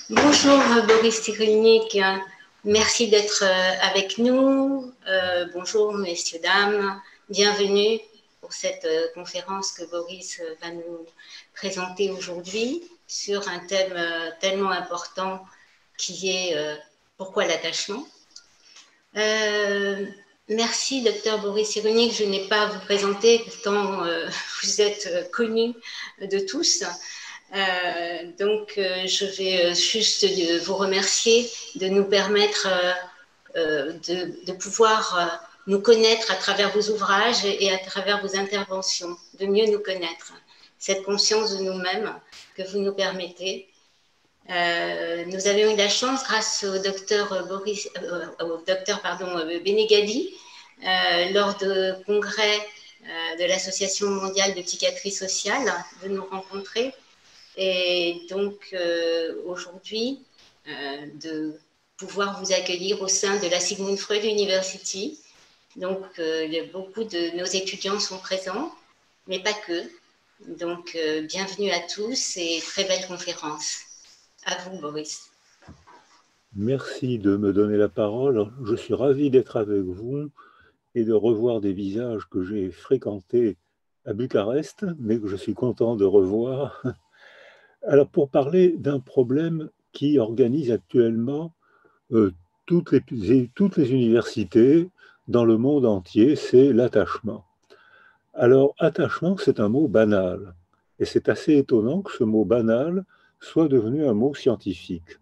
Bonjour Boris Cyrulnik, merci d'être avec nous. Bonjour messieurs, dames, bienvenue pour cette conférence que Boris va nous présenter aujourd'hui sur un thème tellement important qui est pourquoi l'attachement. Merci docteur Boris Cyrulnik, je n'ai pas à vous présenter tant vous êtes connu de tous. Je vais juste vous remercier de nous permettre de pouvoir nous connaître à travers vos ouvrages et à travers vos interventions, de mieux nous connaître. Cette conscience de nous-mêmes que vous nous permettez. Nous avions eu la chance, grâce au docteur Benegali, lors de congrès de l'Association mondiale de psychiatrie sociale, de nous rencontrer. Et donc, aujourd'hui, de pouvoir vous accueillir au sein de la Sigmund Freud University. Donc, beaucoup de nos étudiants sont présents, mais pas que. Donc, bienvenue à tous et très belle conférence. À vous, Boris. Merci de me donner la parole. Je suis ravi d'être avec vous et de revoir des visages que j'ai fréquentés à Bucarest, mais que je suis content de revoir. Alors, pour parler d'un problème qui organise actuellement toutes les universités dans le monde entier, c'est l'attachement. Alors, attachement, c'est un mot banal. Et c'est assez étonnant que ce mot banal soit devenu un mot scientifique.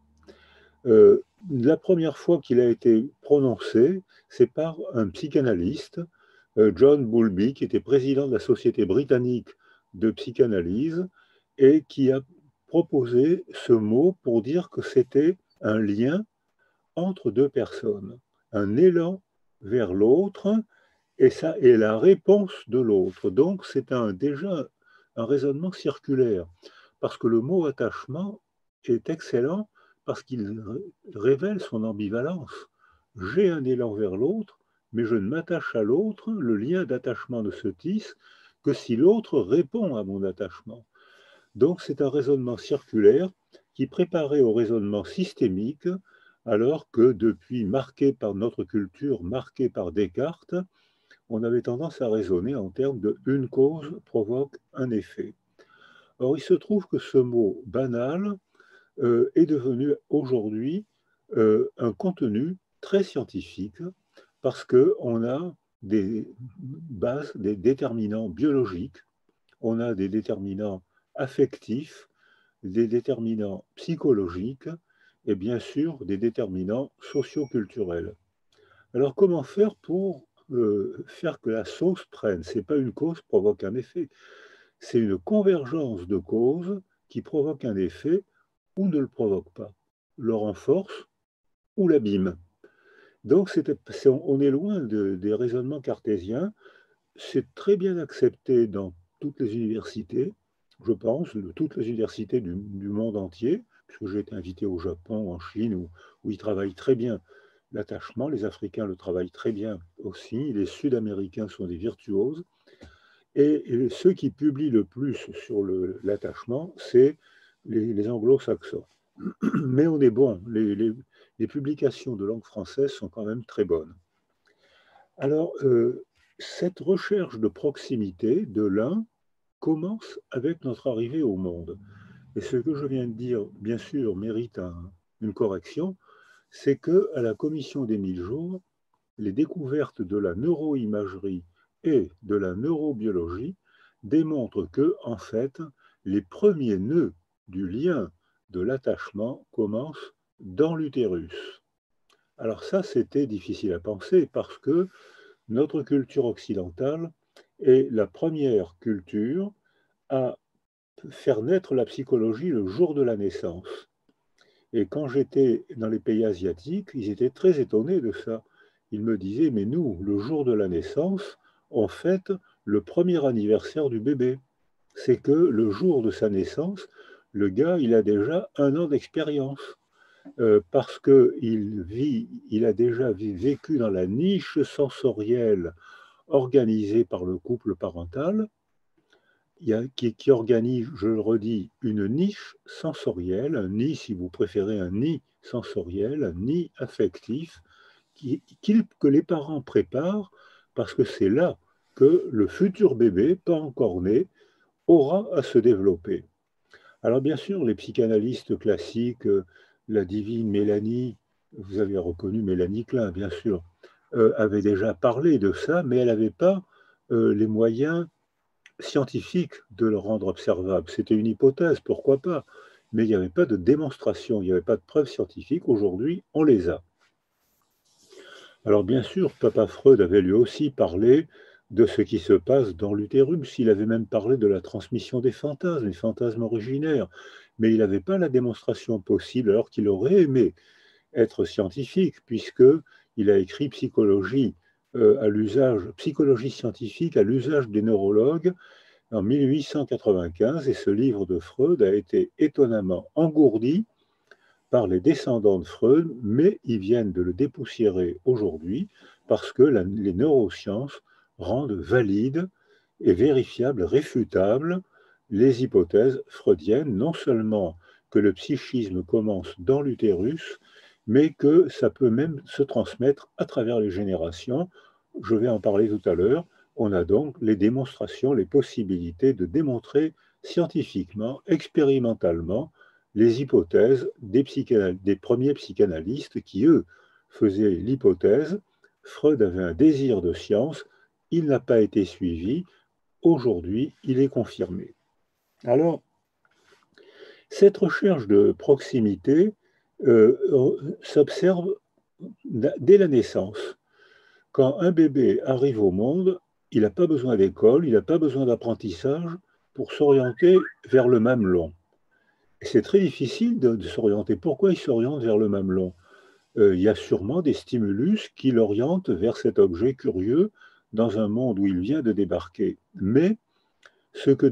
La première fois qu'il a été prononcé, c'est par un psychanalyste, John Bowlby, qui était président de la Société britannique de psychanalyse et qui a proposé ce mot pour dire que c'était un lien entre deux personnes, un élan vers l'autre et la réponse de l'autre. Donc c'est déjà un raisonnement circulaire, parce que le mot attachement est excellent parce qu'il révèle son ambivalence. J'ai un élan vers l'autre, mais je ne m'attache à l'autre, le lien d'attachement ne se tisse que si l'autre répond à mon attachement. Donc c'est un raisonnement circulaire qui préparait au raisonnement systémique, alors que depuis, marqué par notre culture, marqué par Descartes, on avait tendance à raisonner en termes de une cause provoque un effet. Or, il se trouve que ce mot banal est devenu aujourd'hui un contenu très scientifique parce qu'on a des bases, des déterminants biologiques, on a des déterminants affectifs, des déterminants psychologiques et bien sûr des déterminants socioculturels. Alors comment faire pour faire que la sauce prenne? Ce n'est pas une cause provoque un effet, c'est une convergence de causes qui provoque un effet ou ne le provoque pas, le renforce ou l'abîme. Donc on est loin des raisonnements cartésiens. C'est très bien accepté dans toutes les universités, je pense, toutes les universités du monde entier, puisque j'ai été invité au Japon, en Chine, où ils travaillent très bien l'attachement. Les Africains le travaillent très bien aussi. Les Sud-Américains sont des virtuoses. Et ceux qui publient le plus sur l'attachement, c'est les anglo-saxons. Mais on est bon, les publications de langue française sont quand même très bonnes. Alors, cette recherche de proximité de l'un commence avec notre arrivée au monde. Et ce que je viens de dire, bien sûr, mérite une correction, c'est qu'à la commission des 1000 jours, les découvertes de la neuroimagerie et de la neurobiologie démontrent que, en fait, les premiers nœuds du lien de l'attachement commencent dans l'utérus. Alors ça, c'était difficile à penser parce que notre culture occidentale est la première culture à faire naître la psychologie le jour de la naissance. Et quand j'étais dans les pays asiatiques, ils étaient très étonnés de ça. Ils me disaient, mais nous, le jour de la naissance, on fête le premier anniversaire du bébé. C'est que le jour de sa naissance, le gars, il a déjà 1 an d'expérience. Parce qu'il a déjà vécu dans la niche sensorielle organisée par le couple parental, qui organise, je le redis, une niche sensorielle, un nid, si vous préférez, un nid sensoriel, un nid affectif, que les parents préparent parce que c'est là que le futur bébé, pas encore né, aura à se développer. Alors bien sûr, les psychanalystes classiques, la divine Mélanie, vous avez reconnu Mélanie Klein, bien sûr, avait déjà parlé de ça, mais elle n'avait pas les moyens scientifiques de le rendre observable. C'était une hypothèse, pourquoi pas, mais il n'y avait pas de démonstration, il n'y avait pas de preuves scientifiques. Aujourd'hui, on les a. Alors bien sûr, Papa Freud avait lui aussi parlé de ce qui se passe dans l'utérus. Il avait même parlé de la transmission des fantasmes, les fantasmes originaires. Mais il n'avait pas la démonstration possible, alors qu'il aurait aimé être scientifique, puisqu'il a écrit psychologie scientifique à l'usage des neurologues en 1895, et ce livre de Freud a été étonnamment engourdi par les descendants de Freud, mais ils viennent de le dépoussiérer aujourd'hui parce que les neurosciences rendent valides et vérifiables, réfutables, les hypothèses freudiennes, non seulement que le psychisme commence dans l'utérus, mais que ça peut même se transmettre à travers les générations. Je vais en parler tout à l'heure. On a donc les démonstrations, les possibilités de démontrer scientifiquement, expérimentalement, les hypothèses des premiers psychanalystes qui, eux, faisaient l'hypothèse. Freud avait un désir de science, il n'a pas été suivi. Aujourd'hui, il est confirmé. Alors, cette recherche de proximité s'observe dès la naissance. Quand un bébé arrive au monde, il n'a pas besoin d'école, il n'a pas besoin d'apprentissage pour s'orienter vers le mamelon. C'est très difficile de s'orienter. Pourquoi il s'oriente vers le mamelon? Il y a sûrement des stimulus qui l'orientent vers cet objet curieux dans un monde où il vient de débarquer. Mais ce que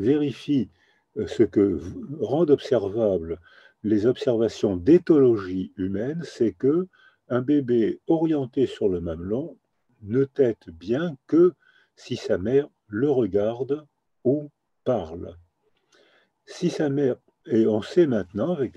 rendent observables les observations d'éthologie humaine, c'est que un bébé orienté sur le mamelon ne tète bien que si sa mère le regarde ou parle. Si sa mère, et on sait maintenant, avec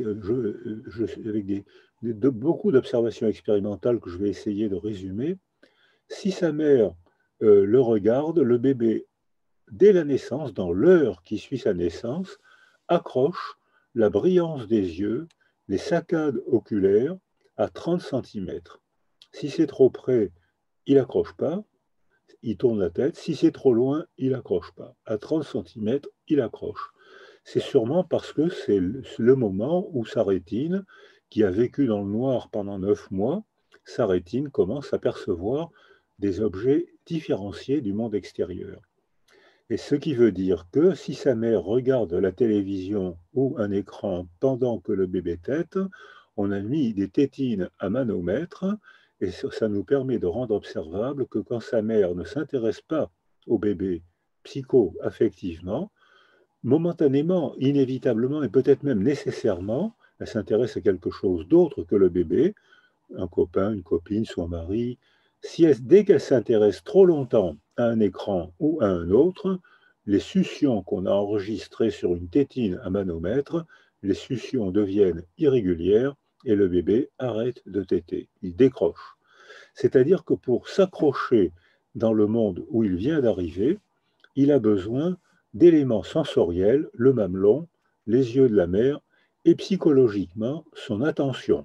beaucoup d'observations expérimentales que je vais essayer de résumer, si sa mère le regarde, le bébé, dès la naissance, dans l'heure qui suit sa naissance, accroche la brillance des yeux, les saccades oculaires à 30 cm. Si c'est trop près, il n'accroche pas, il tourne la tête. Si c'est trop loin, il n'accroche pas. À 30 cm, il accroche. C'est sûrement parce que c'est le moment où sa rétine, qui a vécu dans le noir pendant 9 mois, sa rétine commence à percevoir des objets différenciés du monde extérieur. Et ce qui veut dire que si sa mère regarde la télévision ou un écran pendant que le bébé tète, on a mis des tétines à manomètre et ça nous permet de rendre observable que quand sa mère ne s'intéresse pas au bébé psycho-affectivement, momentanément, inévitablement et peut-être même nécessairement, elle s'intéresse à quelque chose d'autre que le bébé, un copain, une copine, son mari. Dès qu'elle s'intéresse trop longtemps à un écran ou à un autre, les suctions qu'on a enregistrées sur une tétine à manomètre, les suctions deviennent irrégulières et le bébé arrête de téter, il décroche. C'est-à-dire que pour s'accrocher dans le monde où il vient d'arriver, il a besoin d'éléments sensoriels, le mamelon, les yeux de la mère et psychologiquement son attention.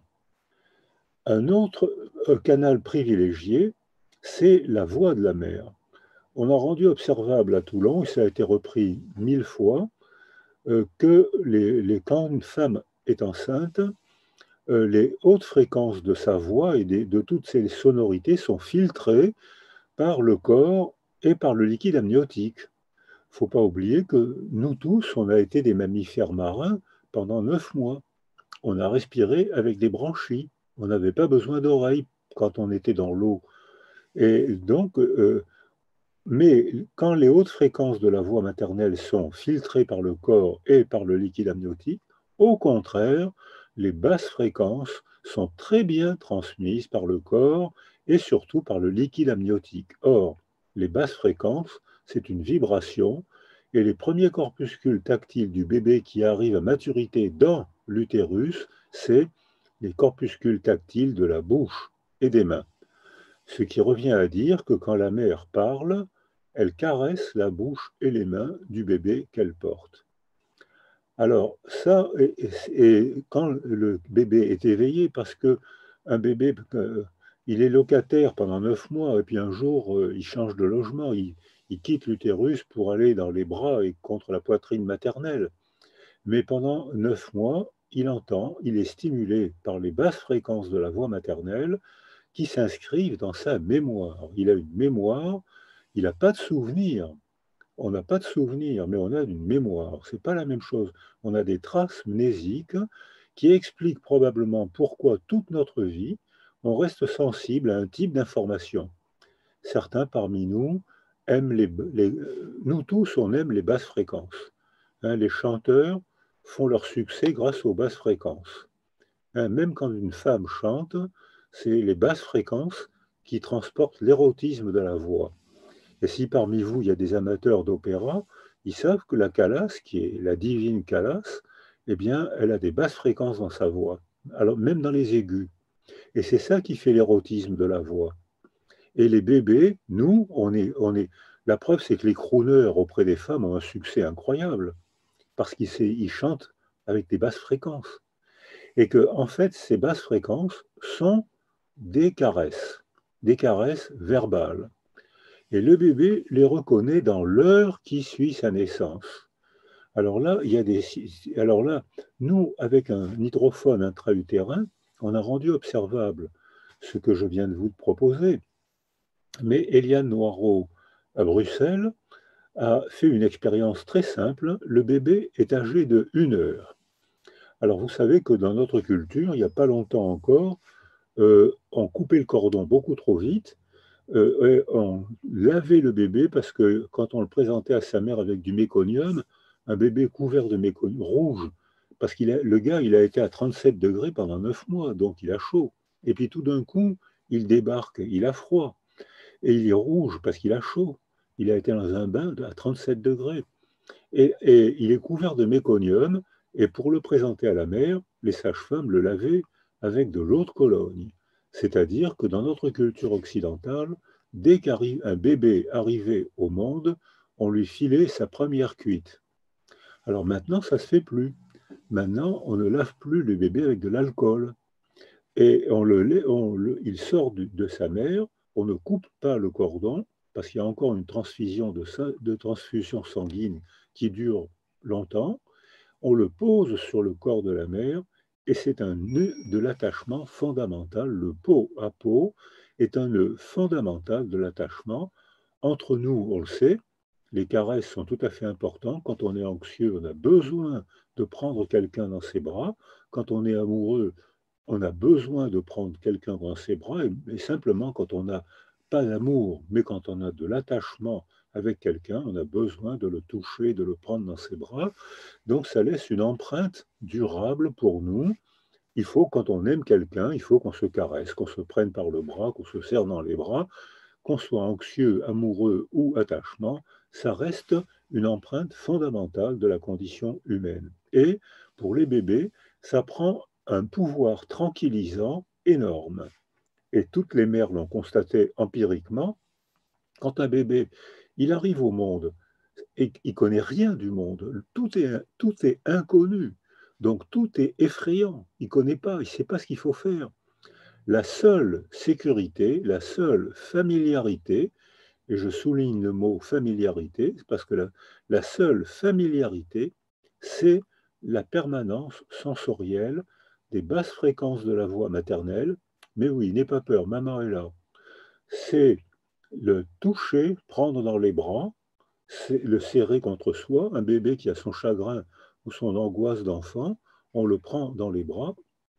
Un autre canal privilégié, c'est la voix de la mère. On a rendu observable à Toulon, et ça a été repris 1000 fois, que quand une femme est enceinte, les hautes fréquences de sa voix et de toutes ses sonorités sont filtrées par le corps et par le liquide amniotique. Il ne faut pas oublier que nous tous, on a été des mammifères marins pendant 9 mois. On a respiré avec des branchies. On n'avait pas besoin d'oreilles quand on était dans l'eau. Et donc, mais quand les hautes fréquences de la voix maternelle sont filtrées par le corps et par le liquide amniotique, au contraire, les basses fréquences sont très bien transmises par le corps et surtout par le liquide amniotique. Or, les basses fréquences, c'est une vibration Et les premiers corpuscules tactiles du bébé qui arrivent à maturité dans l'utérus, c'est les corpuscules tactiles de la bouche et des mains. Ce qui revient à dire que quand la mère parle, elle caresse la bouche et les mains du bébé qu'elle porte. Alors ça, et quand le bébé est éveillé, parce que un bébé, il est locataire pendant 9 mois, et puis un jour, il change de logement, il quitte l'utérus pour aller dans les bras et contre la poitrine maternelle. Mais pendant 9 mois, il entend, il est stimulé par les basses fréquences de la voix maternelle qui s'inscrivent dans sa mémoire. Il a une mémoire, il n'a pas de souvenir. On n'a pas de souvenir, mais on a une mémoire. Ce n'est pas la même chose. On a des traces mnésiques qui expliquent probablement pourquoi toute notre vie, on reste sensible à un type d'information. Certains parmi nous aiment nous tous, on aime les basses fréquences. Les chanteurs font leur succès grâce aux basses fréquences. Même quand une femme chante, c'est les basses fréquences qui transportent l'érotisme de la voix. Et si parmi vous, il y a des amateurs d'opéra, ils savent que la Calas, qui est la divine Calas, eh bien, elle a des basses fréquences dans sa voix, alors même dans les aigus. Et c'est ça qui fait l'érotisme de la voix. Et les bébés, nous, la preuve, c'est que les crooners auprès des femmes ont un succès incroyable, parce qu'ils chantent avec des basses fréquences. Et que, en fait, ces basses fréquences sont des caresses verbales. Et le bébé les reconnaît dans l'heure qui suit sa naissance. Alors là, nous, avec un hydrophone intra-utérin, on a rendu observable ce que je viens de vous proposer. Mais Eliane Noireau, à Bruxelles, a fait une expérience très simple. Le bébé est âgé de 1 heure. Alors vous savez que dans notre culture, il n'y a pas longtemps encore, on coupait le cordon beaucoup trop vite. On lavait le bébé parce que quand on le présentait à sa mère avec du méconium, un bébé couvert de méconium rouge, parce que le gars, il a été à 37 degrés pendant 9 mois, donc il a chaud. Et puis tout d'un coup, il débarque, il a froid. Et il est rouge parce qu'il a chaud. Il a été dans un bain à 37 degrés. Et il est couvert de méconium. Et pour le présenter à la mère, les sages-femmes le lavaient avec de l'eau de Cologne. C'est-à-dire que dans notre culture occidentale, dès qu'un bébé arrivait au monde, on lui filait sa première cuite. Alors maintenant, ça ne se fait plus. Maintenant, on ne lave plus le bébé avec de l'alcool. Et il sort de sa mère, on ne coupe pas le cordon, parce qu'il y a encore une transfusion de transfusion sanguine qui dure longtemps. On le pose sur le corps de la mère, et c'est un nœud de l'attachement fondamental. Le peau à peau est un nœud fondamental de l'attachement. Entre nous, on le sait, les caresses sont tout à fait importantes. Quand on est anxieux, on a besoin de prendre quelqu'un dans ses bras. Quand on est amoureux, on a besoin de prendre quelqu'un dans ses bras. Et simplement, quand on n'a pas d'amour, mais quand on a de l'attachement avec quelqu'un, on a besoin de le toucher, de le prendre dans ses bras. Donc ça laisse une empreinte durable pour nous. Il faut, quand on aime quelqu'un, il faut qu'on se caresse, qu'on se prenne par le bras, qu'on se serre dans les bras, qu'on soit anxieux, amoureux ou attachement, ça reste une empreinte fondamentale de la condition humaine. Et pour les bébés, ça prend un pouvoir tranquillisant énorme. Et toutes les mères l'ont constaté empiriquement. Quand un bébé, il arrive au monde et il ne connaît rien du monde, tout est inconnu, donc tout est effrayant, il ne connaît pas, il ne sait pas ce qu'il faut faire. La seule sécurité, la seule familiarité, et je souligne le mot familiarité, parce que la seule familiarité, c'est la permanence sensorielle des basses fréquences de la voix maternelle. Mais oui, n'aie pas peur, maman est là. C'est le toucher, prendre dans les bras, c'est le serrer contre soi. Un bébé qui a son chagrin ou son angoisse d'enfant, on le prend dans les bras.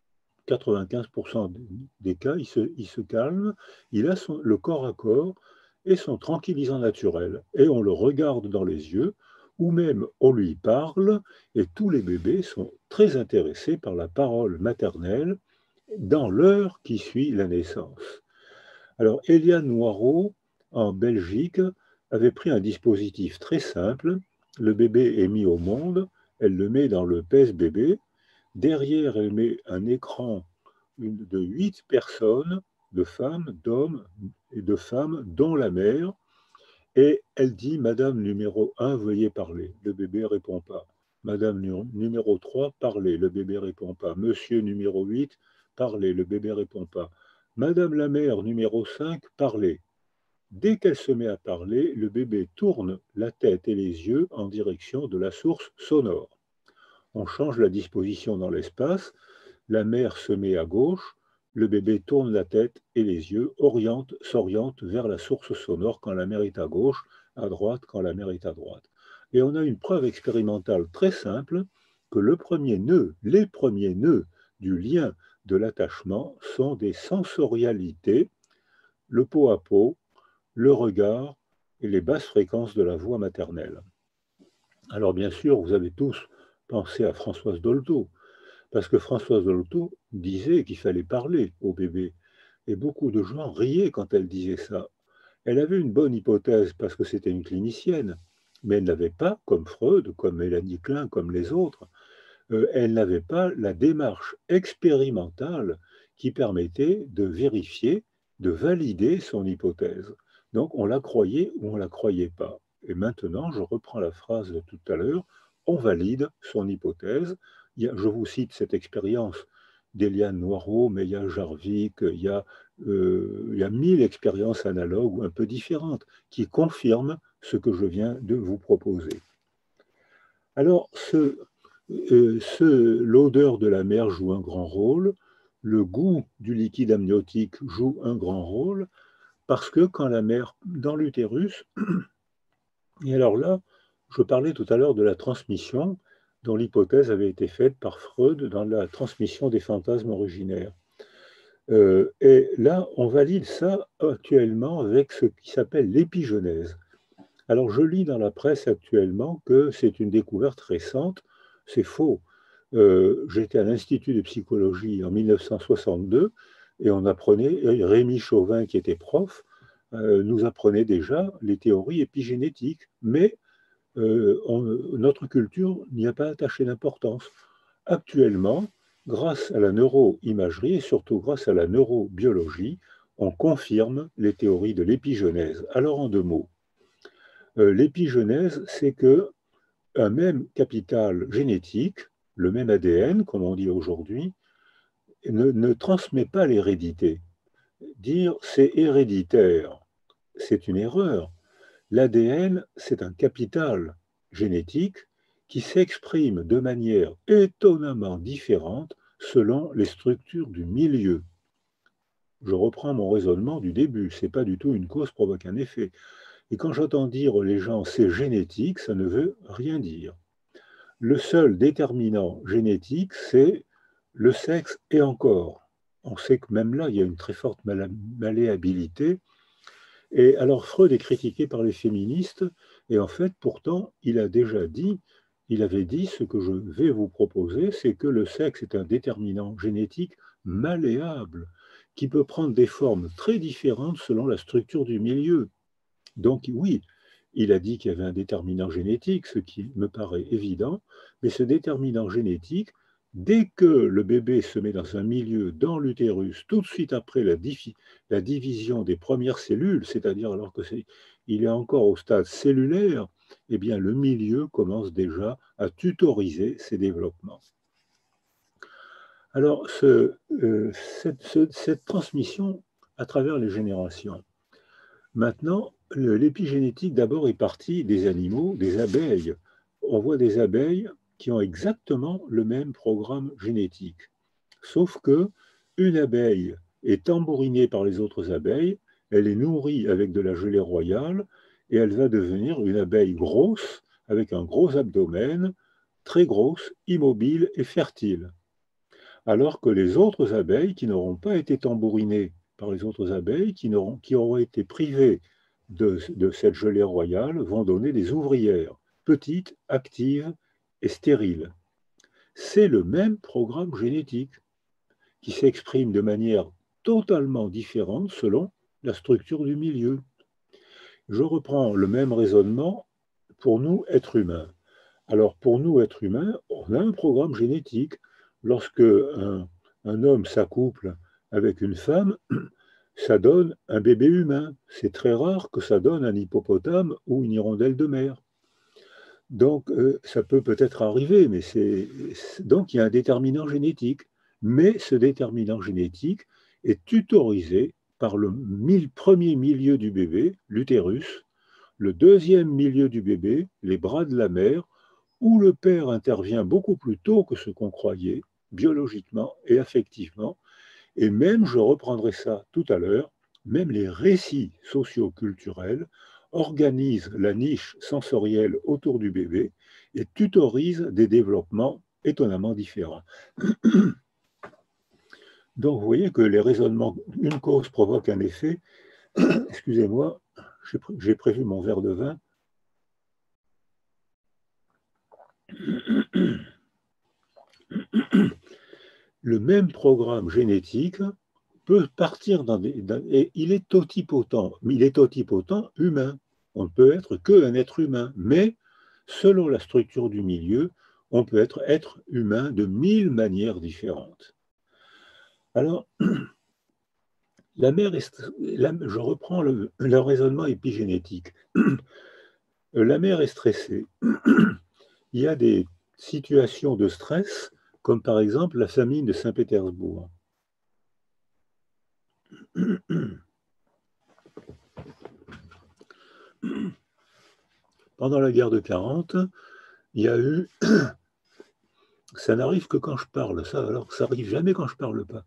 95% des cas, il se calme, il a le corps à corps et son tranquillisant naturel. Et on le regarde dans les yeux, ou même on lui parle, et tous les bébés sont très intéressés par la parole maternelle dans l'heure qui suit la naissance. Alors, Eliane Noireau, en Belgique, avait pris un dispositif très simple. Le bébé est mis au monde, elle le met dans le pèse-bébé. Derrière, elle met un écran de 8 personnes, de femmes, d'hommes et de femmes, dont la mère. Et elle dit, Madame numéro 1, veuillez parler. Le bébé ne répond pas. Madame numéro 3, parlez. Le bébé ne répond pas. Monsieur numéro 8, parlez. Le bébé ne répond pas. Madame la mère numéro 5, parlez. Dès qu'elle se met à parler, le bébé tourne la tête et les yeux en direction de la source sonore. On change la disposition dans l'espace. La mère se met à gauche, le bébé tourne la tête et les yeux, s'oriente vers la source sonore quand la mère est à gauche, à droite quand la mère est à droite. Et on a une preuve expérimentale très simple que les premiers nœuds du lien de l'attachement sont des sensorialités, le pot à pot, le regard et les basses fréquences de la voix maternelle. Alors bien sûr, vous avez tous pensé à Françoise Dolto, parce que Françoise Dolto disait qu'il fallait parler au bébé. Et beaucoup de gens riaient quand elle disait ça. Elle avait une bonne hypothèse parce que c'était une clinicienne, mais elle n'avait pas, comme Freud, comme Mélanie Klein, comme les autres, elle n'avait pas la démarche expérimentale qui permettait de vérifier, de valider son hypothèse. Donc on la croyait ou on ne la croyait pas. Et maintenant, je reprends la phrase de tout à l'heure, on valide son hypothèse. Je vous cite cette expérience d'Eliane Noireau, mais il y a Jarvik, il y a 1000 expériences analogues ou un peu différentes qui confirment ce que je viens de vous proposer. Alors, l'odeur de la mer joue un grand rôle, le goût du liquide amniotique joue un grand rôle, parce que quand la mère, dans l'utérus, et alors là, je parlais tout à l'heure de la transmission, dont l'hypothèse avait été faite par Freud dans la transmission des fantasmes originaires. Et là, on valide ça actuellement avec ce qui s'appelle l'épigenèse. Alors, je lis dans la presse actuellement que c'est une découverte récente. C'est faux. J'étais à l'Institut de psychologie en 1962 et on apprenait, Rémi Chauvin, qui était prof, nous apprenait déjà les théories épigénétiques, mais notre culture n'y a pas attaché d'importance. Actuellement, grâce à la neuroimagerie et surtout grâce à la neurobiologie, on confirme les théories de l'épigenèse. Alors, en 2 mots, l'épigenèse, c'est que un même capital génétique, le même ADN, comme on dit aujourd'hui, ne transmet pas l'hérédité. Dire c'est héréditaire, c'est une erreur. L'ADN, c'est un capital génétique qui s'exprime de manière étonnamment différente selon les structures du milieu. Je reprends mon raisonnement du début, ce n'est pas du tout une cause provoque un effet. Et quand j'entends dire les gens c'est génétique, ça ne veut rien dire. Le seul déterminant génétique, c'est le sexe et encore. On sait que même là, il y a une très forte malléabilité. Et alors Freud est critiqué par les féministes, et en fait, pourtant, il avait dit ce que je vais vous proposer, c'est que le sexe est un déterminant génétique malléable, qui peut prendre des formes très différentes selon la structure du milieu. Donc oui, il a dit qu'il y avait un déterminant génétique, ce qui me paraît évident, mais ce déterminant génétique, dès que le bébé se met dans un milieu, dans l'utérus, tout de suite après la division des premières cellules, c'est-à-dire alors qu'il est encore au stade cellulaire, eh bien le milieu commence déjà à tutoriser ses développements. Alors, cette transmission à travers les générations. Maintenant, l'épigénétique d'abord est partie des animaux, des abeilles. On voit des abeilles qui ont exactement le même programme génétique. Sauf que une abeille est tambourinée par les autres abeilles, elle est nourrie avec de la gelée royale et elle va devenir une abeille grosse avec un gros abdomen, très grosse, immobile et fertile. Alors que les autres abeilles qui n'auront pas été tambourinées par les autres abeilles, qui auront été privées de cette gelée royale, vont donner des ouvrières, petites, actives et stériles. C'est le même programme génétique qui s'exprime de manière totalement différente selon la structure du milieu. Je reprends le même raisonnement pour nous, êtres humains. Alors, pour nous, êtres humains, on a un programme génétique. Lorsque un homme s'accouple avec une femme, ça donne un bébé humain. C'est très rare que ça donne un hippopotame ou une hirondelle de mer. Donc, ça peut peut-être arriver, mais donc il y a un déterminant génétique. Mais ce déterminant génétique est tutorisé par le premier milieu du bébé, l'utérus, le deuxième milieu du bébé, les bras de la mère, où le père intervient beaucoup plus tôt que ce qu'on croyait, biologiquement et affectivement. Et même, je reprendrai ça tout à l'heure, même les récits socio-culturels organisent la niche sensorielle autour du bébé et tutorisent des développements étonnamment différents. Donc, vous voyez que les raisonnements, une cause provoque un effet. Excusez-moi, j'ai prévu mon verre de vin. Le même programme génétique peut partir et il est totipotent, mais il est totipotent humain. On ne peut être qu'un être humain, mais selon la structure du milieu, on peut être humain de 1000 manières différentes. Alors, je reprends le raisonnement épigénétique. La mère est stressée. Il y a des situations de stress, comme par exemple la famine de Saint-Pétersbourg. Pendant la guerre de 40, il y a eu... Ça n'arrive que quand je parle, ça arrive jamais quand je parle pas.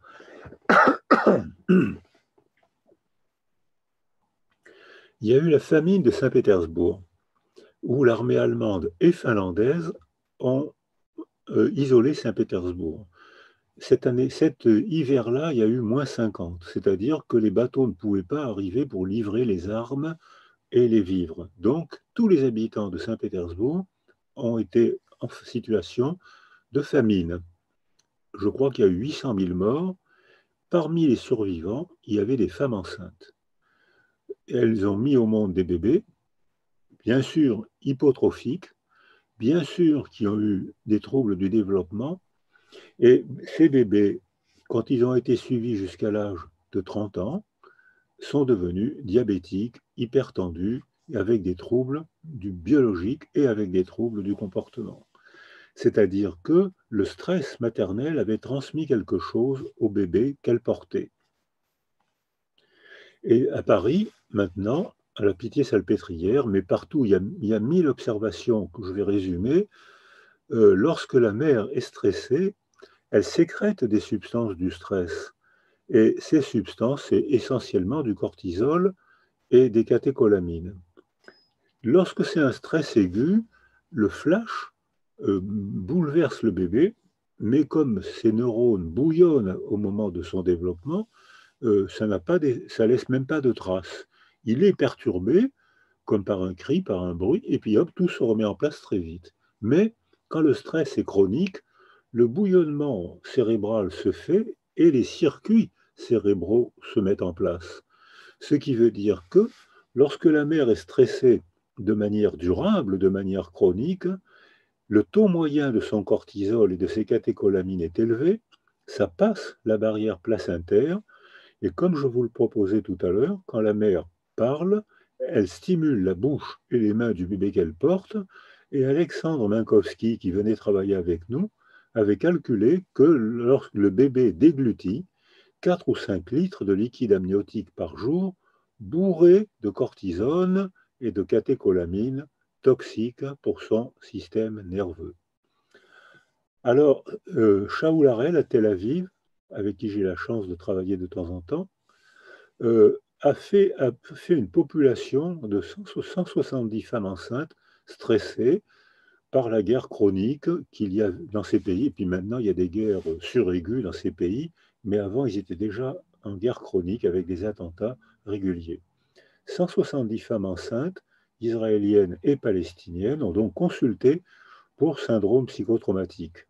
Il y a eu la famine de Saint-Pétersbourg, où l'armée allemande et finlandaise ont isolé Saint-Pétersbourg. Cet hiver-là, il y a eu moins 50, c'est-à-dire que les bateaux ne pouvaient pas arriver pour livrer les armes et les vivres. Donc, tous les habitants de Saint-Pétersbourg ont été en situation de famine. Je crois qu'il y a eu 800 000 morts. Parmi les survivants, il y avait des femmes enceintes. Elles ont mis au monde des bébés, bien sûr hypotrophiques, bien sûr qui ont eu des troubles du développement. Et ces bébés, quand ils ont été suivis jusqu'à l'âge de 30 ans, sont devenus diabétiques, hypertendus, avec des troubles du biologique et avec des troubles du comportement. C'est-à-dire que le stress maternel avait transmis quelque chose au bébé qu'elle portait. Et à Paris, maintenant, à la Pitié-Salpêtrière, mais partout, il y a 1000 observations que je vais résumer. Lorsque la mère est stressée, elle sécrète des substances du stress. Et ces substances, c'est essentiellement du cortisol et des catécholamines. Lorsque c'est un stress aigu, le flash bouleverse le bébé, mais comme ses neurones bouillonnent au moment de son développement, ça laisse même pas de traces. Il est perturbé, comme par un cri, par un bruit, et puis hop, tout se remet en place très vite. Mais quand le stress est chronique, le bouillonnement cérébral se fait et les circuits cérébraux se mettent en place. Ce qui veut dire que lorsque la mère est stressée de manière durable, de manière chronique, le taux moyen de son cortisol et de ses catécholamines est élevé, ça passe la barrière placentaire, et comme je vous le proposais tout à l'heure, quand la mère parle, elle stimule la bouche et les mains du bébé qu'elle porte, et Alexandre Minkowski, qui venait travailler avec nous, avait calculé que lorsque le bébé déglutit, 4 ou 5 litres de liquide amniotique par jour, bourré de cortisone et de catécholamines toxiques pour son système nerveux. Alors, Shaul Harel à Tel Aviv, avec qui j'ai la chance de travailler de temps en temps, a fait une population de 170 femmes enceintes stressées par la guerre chronique qu'il y a dans ces pays. Et puis maintenant, il y a des guerres suraiguës dans ces pays, mais avant, ils étaient déjà en guerre chronique avec des attentats réguliers. 170 femmes enceintes, israéliennes et palestiniennes, ont donc consulté pour syndrome psychotraumatique.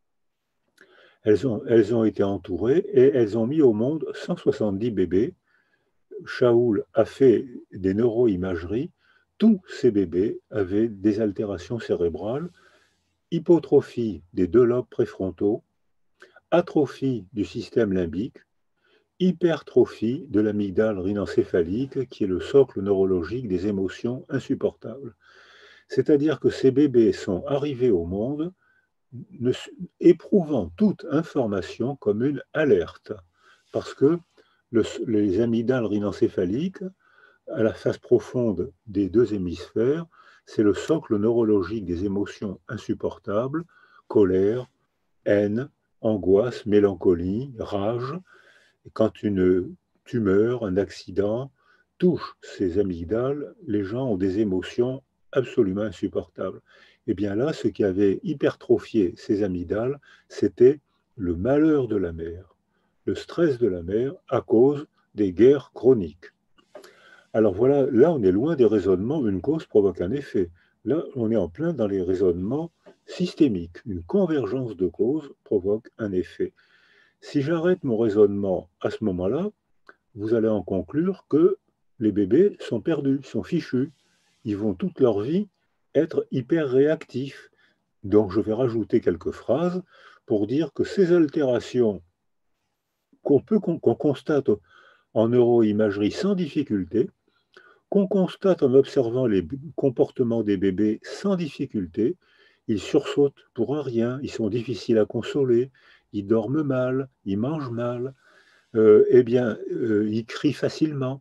Elles ont été entourées et elles ont mis au monde 170 bébés. Shaul a fait des neuroimageries tous ces bébés avaient des altérations cérébrales, hypotrophie des deux lobes préfrontaux, atrophie du système limbique, hypertrophie de l'amygdale rhinencéphalique, qui est le socle neurologique des émotions insupportables. C'est-à-dire que ces bébés sont arrivés au monde éprouvant toute information comme une alerte, parce que les amygdales rhinencéphaliques, à la face profonde des deux hémisphères, c'est le socle neurologique des émotions insupportables, colère, haine, angoisse, mélancolie, rage. Et quand une tumeur, un accident touche ces amygdales, les gens ont des émotions absolument insupportables. Et bien là, ce qui avait hypertrophié ces amygdales, c'était le malheur de la mère, le stress de la mère à cause des guerres chroniques. Alors voilà, là on est loin des raisonnements, une cause provoque un effet. Là, on est en plein dans les raisonnements systémiques. Une convergence de causes provoque un effet. Si j'arrête mon raisonnement à ce moment-là, vous allez en conclure que les bébés sont perdus, sont fichus. Ils vont toute leur vie être hyper réactifs. Donc je vais rajouter quelques phrases pour dire que ces altérations qu'on constate en neuroimagerie sans difficulté, qu'on constate en observant les comportements des bébés sans difficulté, ils sursautent pour un rien, ils sont difficiles à consoler, ils dorment mal, ils mangent mal, ils crient facilement.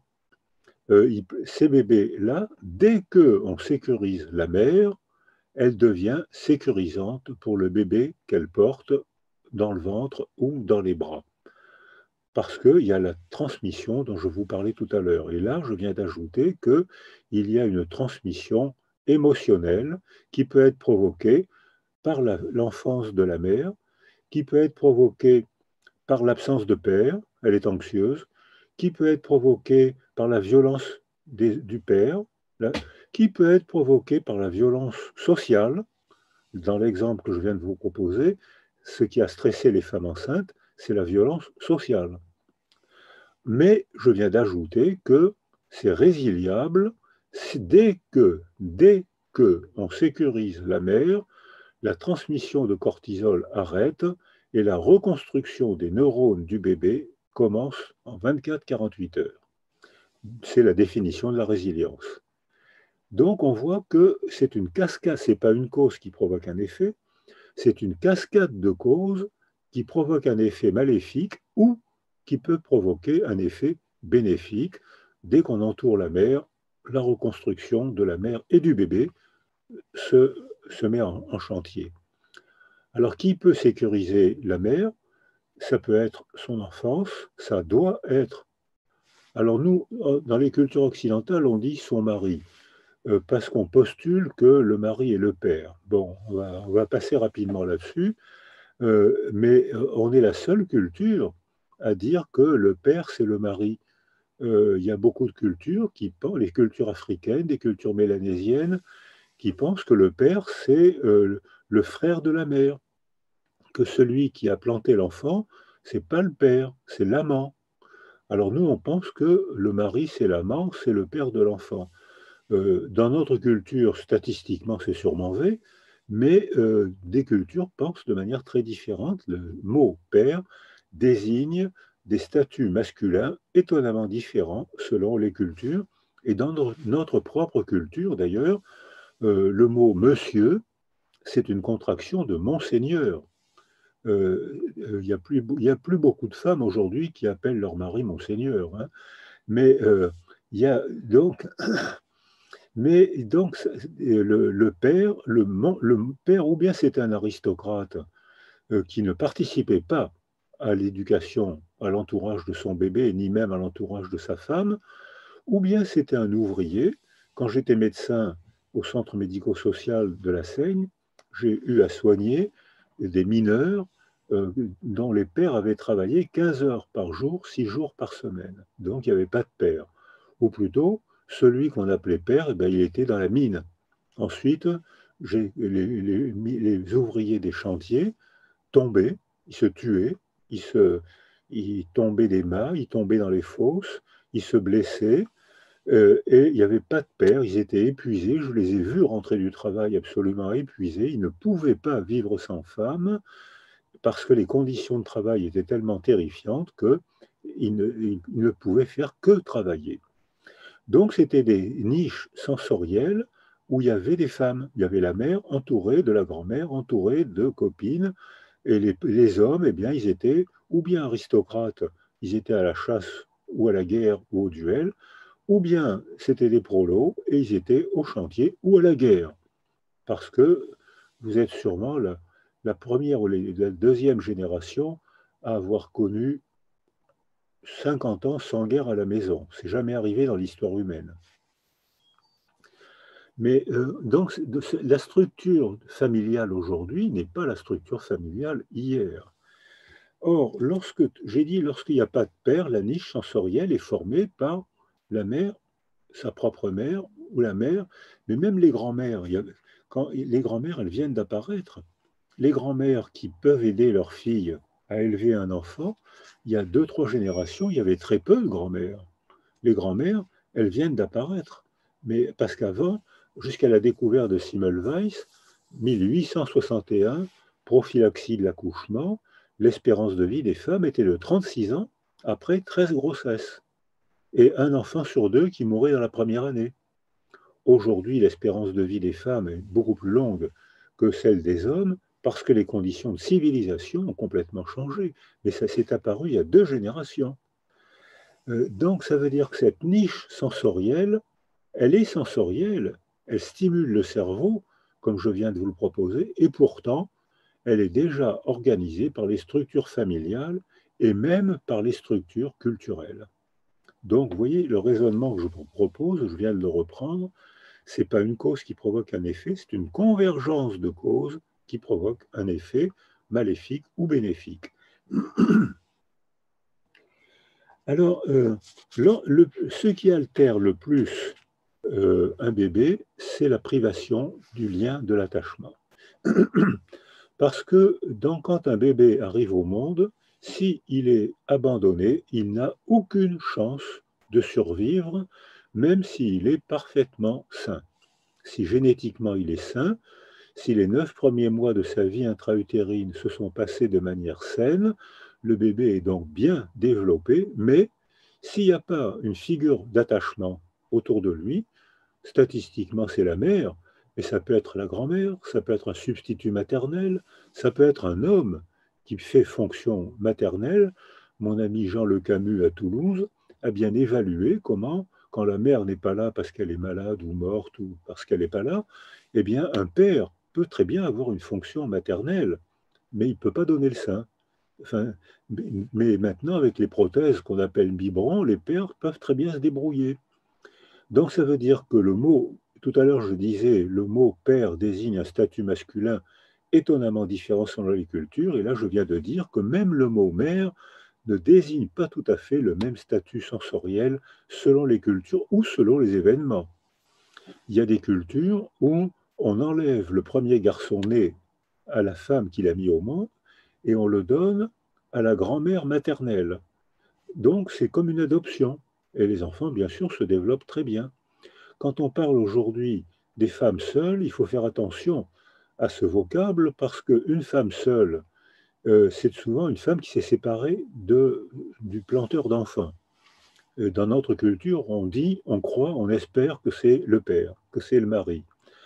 Ces bébés-là, dès qu'on sécurise la mère, elle devient sécurisante pour le bébé qu'elle porte dans le ventre ou dans les bras. Parce qu'il y a la transmission dont je vous parlais tout à l'heure. Et là, je viens d'ajouter qu'il y a une transmission émotionnelle qui peut être provoquée par l'enfance de la mère, qui peut être provoquée par l'absence de père, elle est anxieuse, qui peut être provoquée par la violence du père, qui peut être provoquée par la violence sociale. Dans l'exemple que je viens de vous proposer, ce qui a stressé les femmes enceintes, c'est la violence sociale. Mais je viens d'ajouter que c'est résiliable dès que on sécurise la mère, la transmission de cortisol arrête et la reconstruction des neurones du bébé commence en 24-48 heures. C'est la définition de la résilience. Donc on voit que c'est une cascade, ce n'est pas une cause qui provoque un effet, c'est une cascade de causes qui provoque un effet maléfique ou qui peut provoquer un effet bénéfique. Dès qu'on entoure la mère, la reconstruction de la mère et du bébé se met en chantier. Alors, qui peut sécuriser la mère? Ça peut être son enfance, ça doit être. Alors nous, dans les cultures occidentales, on dit son mari, parce qu'on postule que le mari est le père. Bon, on va passer rapidement là-dessus, mais on est la seule culture à dire que le père, c'est le mari. Il y a beaucoup de cultures les cultures africaines, des cultures mélanésiennes, qui pensent que le père, c'est le frère de la mère, que celui qui a planté l'enfant, c'est pas le père, c'est l'amant. Alors nous, on pense que le mari, c'est l'amant, c'est le père de l'enfant. Dans notre culture, statistiquement, c'est sûrement vrai, mais des cultures pensent de manière très différente. Le mot père désigne des statuts masculins étonnamment différents selon les cultures. Et dans notre propre culture, d'ailleurs, le mot monsieur, c'est une contraction de monseigneur. Il n'y a plus beaucoup de femmes aujourd'hui qui appellent leur mari monseigneur, hein. Mais il y a donc, le père, ou bien c'est un aristocrate qui ne participait pas à l'éducation, à l'entourage de son bébé, ni même à l'entourage de sa femme, ou bien c'était un ouvrier. Quand j'étais médecin au centre médico-social de la Seigne, j'ai eu à soigner des mineurs dont les pères avaient travaillé 15 heures par jour, 6 jours par semaine. Donc il n'y avait pas de père. Ou plutôt, celui qu'on appelait père, il était dans la mine. Ensuite, les ouvriers des chantiers tombaient, ils se tuaient, ils tombaient des mâts, ils tombaient dans les fosses, ils se blessaient. Et il n'y avait pas de père, ils étaient épuisés, je les ai vus rentrer du travail absolument épuisés, ils ne pouvaient pas vivre sans femme parce que les conditions de travail étaient tellement terrifiantes qu'ils ne pouvaient faire que travailler. Donc c'était des niches sensorielles où il y avait des femmes. Il y avait la mère entourée de la grand-mère, entourée de copines, et les hommes, eh bien, ils étaient ou bien aristocrates, ils étaient à la chasse ou à la guerre ou au duel, ou bien c'était des prolos et ils étaient au chantier ou à la guerre. Parce que vous êtes sûrement la première ou la deuxième génération à avoir connu 50 ans sans guerre à la maison. C'est jamais arrivé dans l'histoire humaine. Mais donc, la structure familiale aujourd'hui n'est pas la structure familiale hier. Or, lorsqu'il n'y a pas de père, la niche sensorielle est formée par la mère, sa propre mère ou la mère, mais même les grands-mères. Quand les grands-mères, elles viennent d'apparaître. Les grands-mères qui peuvent aider leurs filles à élever un enfant, il y a 2-3 générations, il y avait très peu de grands-mères. Les grands-mères, elles viennent d'apparaître. Mais parce qu'avant, jusqu'à la découverte de Semmelweis, 1861, prophylaxie de l'accouchement, l'espérance de vie des femmes était de 36 ans après 13 grossesses. Et un enfant sur 2 qui mourait dans la première année. Aujourd'hui, l'espérance de vie des femmes est beaucoup plus longue que celle des hommes parce que les conditions de civilisation ont complètement changé. Mais ça s'est apparu il y a 2 générations. Donc ça veut dire que cette niche sensorielle, elle est sensorielle, elle stimule le cerveau, comme je viens de vous le proposer, et pourtant, elle est déjà organisée par les structures familiales et même par les structures culturelles. Donc, vous voyez, le raisonnement que je vous propose, je viens de le reprendre, ce n'est pas une cause qui provoque un effet, c'est une convergence de causes qui provoque un effet maléfique ou bénéfique. Alors, ce qui altère le plus un bébé, c'est la privation du lien de l'attachement. Parce que quand un bébé arrive au monde, s'il est abandonné, il n'a aucune chance de survivre, même s'il est parfaitement sain. Si génétiquement il est sain, si les 9 premiers mois de sa vie intra-utérine se sont passés de manière saine, le bébé est donc bien développé, mais s'il n'y a pas une figure d'attachement autour de lui, statistiquement c'est la mère, mais ça peut être la grand-mère, ça peut être un substitut maternel, ça peut être un homme qui fait fonction maternelle. Mon ami Jean Le Camus à Toulouse a bien évalué comment, quand la mère n'est pas là parce qu'elle est malade ou morte ou parce qu'elle n'est pas là, eh bien un père peut très bien avoir une fonction maternelle, mais il ne peut pas donner le sein. Enfin, mais maintenant, avec les prothèses qu'on appelle biberons, les pères peuvent très bien se débrouiller. Donc ça veut dire que le mot, tout à l'heure je disais, le mot père désigne un statut masculin étonnamment différent selon les cultures, et là je viens de dire que même le mot mère ne désigne pas tout à fait le même statut sensoriel selon les cultures ou selon les événements. Il y a des cultures où on enlève le premier garçon né à la femme qui l'a mis au monde et on le donne à la grand-mère maternelle. Donc c'est comme une adoption. Et les enfants, bien sûr, se développent très bien. Quand on parle aujourd'hui des femmes seules, il faut faire attention à ce vocable parce qu'une femme seule, c'est souvent une femme qui s'est séparée du planteur d'enfants. Dans notre culture, on dit, on croit, on espère que c'est le père, que c'est le mari.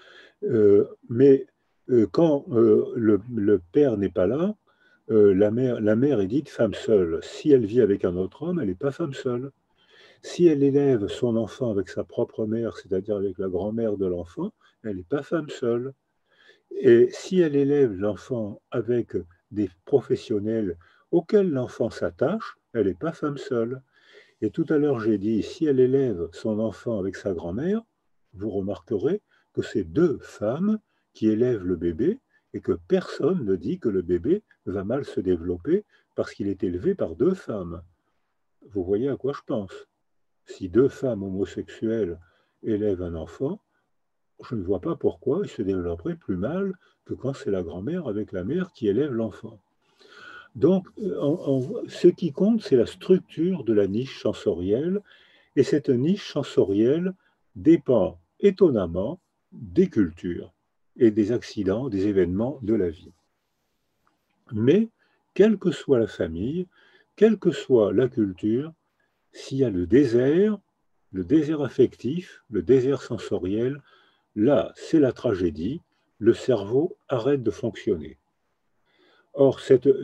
Mais quand le père n'est pas là, la mère est dite femme seule. Si elle vit avec un autre homme, elle n'est pas femme seule. Si elle élève son enfant avec sa propre mère, c'est-à-dire avec la grand-mère de l'enfant, elle n'est pas femme seule. Et si elle élève l'enfant avec des professionnels auxquels l'enfant s'attache, elle n'est pas femme seule. Et tout à l'heure, j'ai dit, si elle élève son enfant avec sa grand-mère, vous remarquerez que c'est 2 femmes qui élèvent le bébé et que personne ne dit que le bébé va mal se développer parce qu'il est élevé par 2 femmes. Vous voyez à quoi je pense. Si 2 femmes homosexuelles élèvent un enfant, je ne vois pas pourquoi il se développerait plus mal que quand c'est la grand-mère avec la mère qui élève l'enfant. Donc, ce qui compte, c'est la structure de la niche sensorielle Et cette niche sensorielle dépend étonnamment des cultures et des accidents, des événements de la vie. Mais, quelle que soit la famille, quelle que soit la culture, s'il y a le désert affectif, le désert sensoriel, là, c'est la tragédie, le cerveau arrête de fonctionner. Or,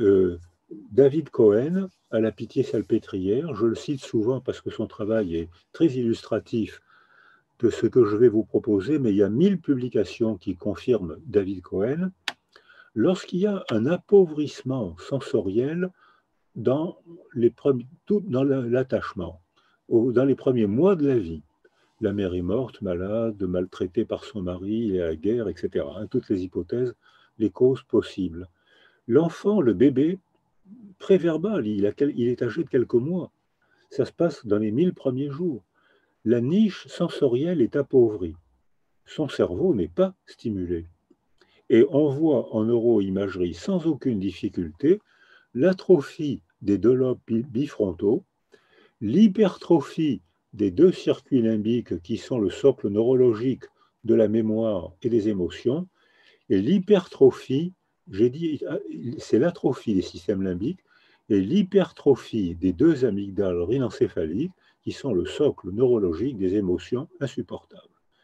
David Cohen, à la Pitié-Salpêtrière, je le cite souvent parce que son travail est très illustratif de ce que je vais vous proposer, mais il y a 1000 publications qui confirment David Cohen. Lorsqu'il y a un appauvrissement sensoriel dans l'attachement, dans les premiers mois de la vie, la mère est morte, malade, maltraitée par son mari, il est à la guerre, etc. Toutes les hypothèses, les causes possibles. L'enfant, le bébé, préverbal, il est âgé de quelques mois. Ça se passe dans les 1000 premiers jours. La niche sensorielle est appauvrie. Son cerveau n'est pas stimulé. Et on voit en neuroimagerie sans aucune difficulté l'atrophie des 2 lobes bifrontaux, l'hypertrophie des 2 circuits limbiques qui sont le socle neurologique de la mémoire et des émotions, et l'hypertrophie, j'ai dit, c'est l'atrophie des systèmes limbiques, et l'hypertrophie des 2 amygdales rhinencéphaliques qui sont le socle neurologique des émotions insupportables.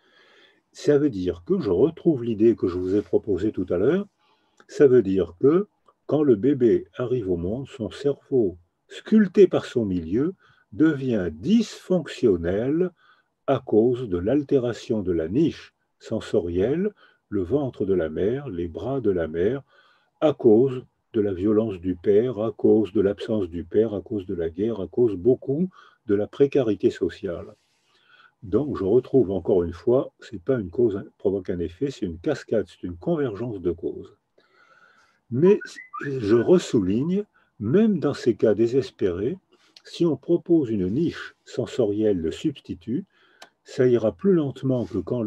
Ça veut dire que je retrouve l'idée que je vous ai proposée tout à l'heure, ça veut dire que quand le bébé arrive au monde, son cerveau, sculpté par son milieu, devient dysfonctionnel à cause de l'altération de la niche sensorielle, le ventre de la mère, les bras de la mère, à cause de la violence du père, à cause de l'absence du père, à cause de la guerre, à cause beaucoup de la précarité sociale. Donc, je retrouve encore une fois, ce n'est pas une cause provoque un effet, c'est une cascade, c'est une convergence de causes. Mais je ressouligne, même dans ces cas désespérés, si on propose une niche sensorielle de substitut, ça ira plus lentement que quand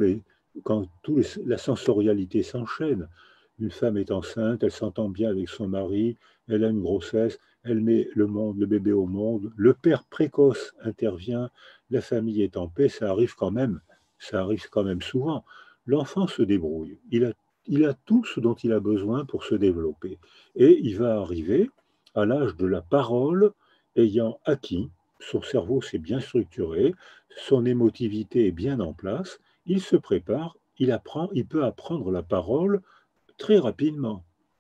la sensorialité s'enchaîne. Une femme est enceinte, elle s'entend bien avec son mari, elle a une grossesse, elle met le bébé au monde, le père précoce intervient, la famille est en paix, ça arrive quand même souvent. L'enfant se débrouille, il a tout ce dont il a besoin pour se développer. Et il va arriver à l'âge de la parole, ayant acquis, son cerveau s'est bien structuré, son émotivité est bien en place, il se prépare, il peut apprendre la parole très rapidement.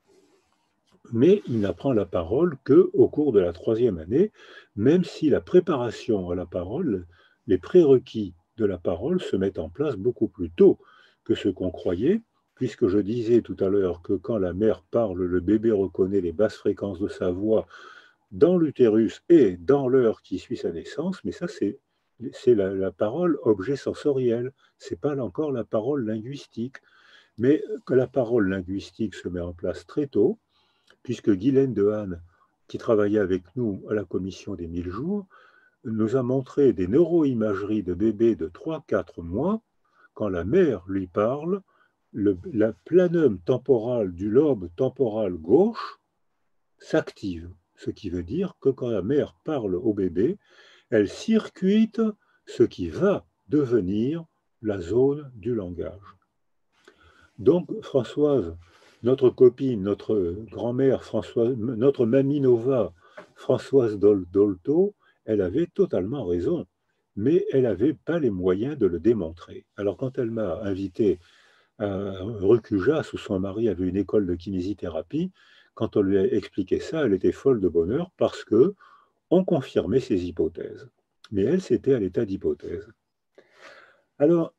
Mais il n'apprend la parole qu'au cours de la 3e année, même si la préparation à la parole, les prérequis de la parole se mettent en place beaucoup plus tôt que ce qu'on croyait, puisque je disais tout à l'heure que quand la mère parle, le bébé reconnaît les basses fréquences de sa voix dans l'utérus et dans l'heure qui suit sa naissance, mais ça c'est la parole objet sensoriel, c'est pas encore la parole linguistique. Mais que la parole linguistique se met en place très tôt, puisque Guylaine Dehaene, qui travaillait avec nous à la commission des 1000 jours, nous a montré des neuroimageries de bébés de 3-4 mois, quand la mère lui parle, la planum temporal du lobe temporal gauche s'active, ce qui veut dire que quand la mère parle au bébé, elle circuite ce qui va devenir la zone du langage. Donc, Françoise, notre copine, notre grand-mère, notre mamie Nova, Françoise Dolto, elle avait totalement raison, mais elle n'avait pas les moyens de le démontrer. Alors, quand elle m'a invité à Recujas, où son mari avait une école de kinésithérapie, quand on lui a expliqué ça, elle était folle de bonheur parce que on confirmait ses hypothèses. Mais elle, c'était à l'état d'hypothèse. Alors,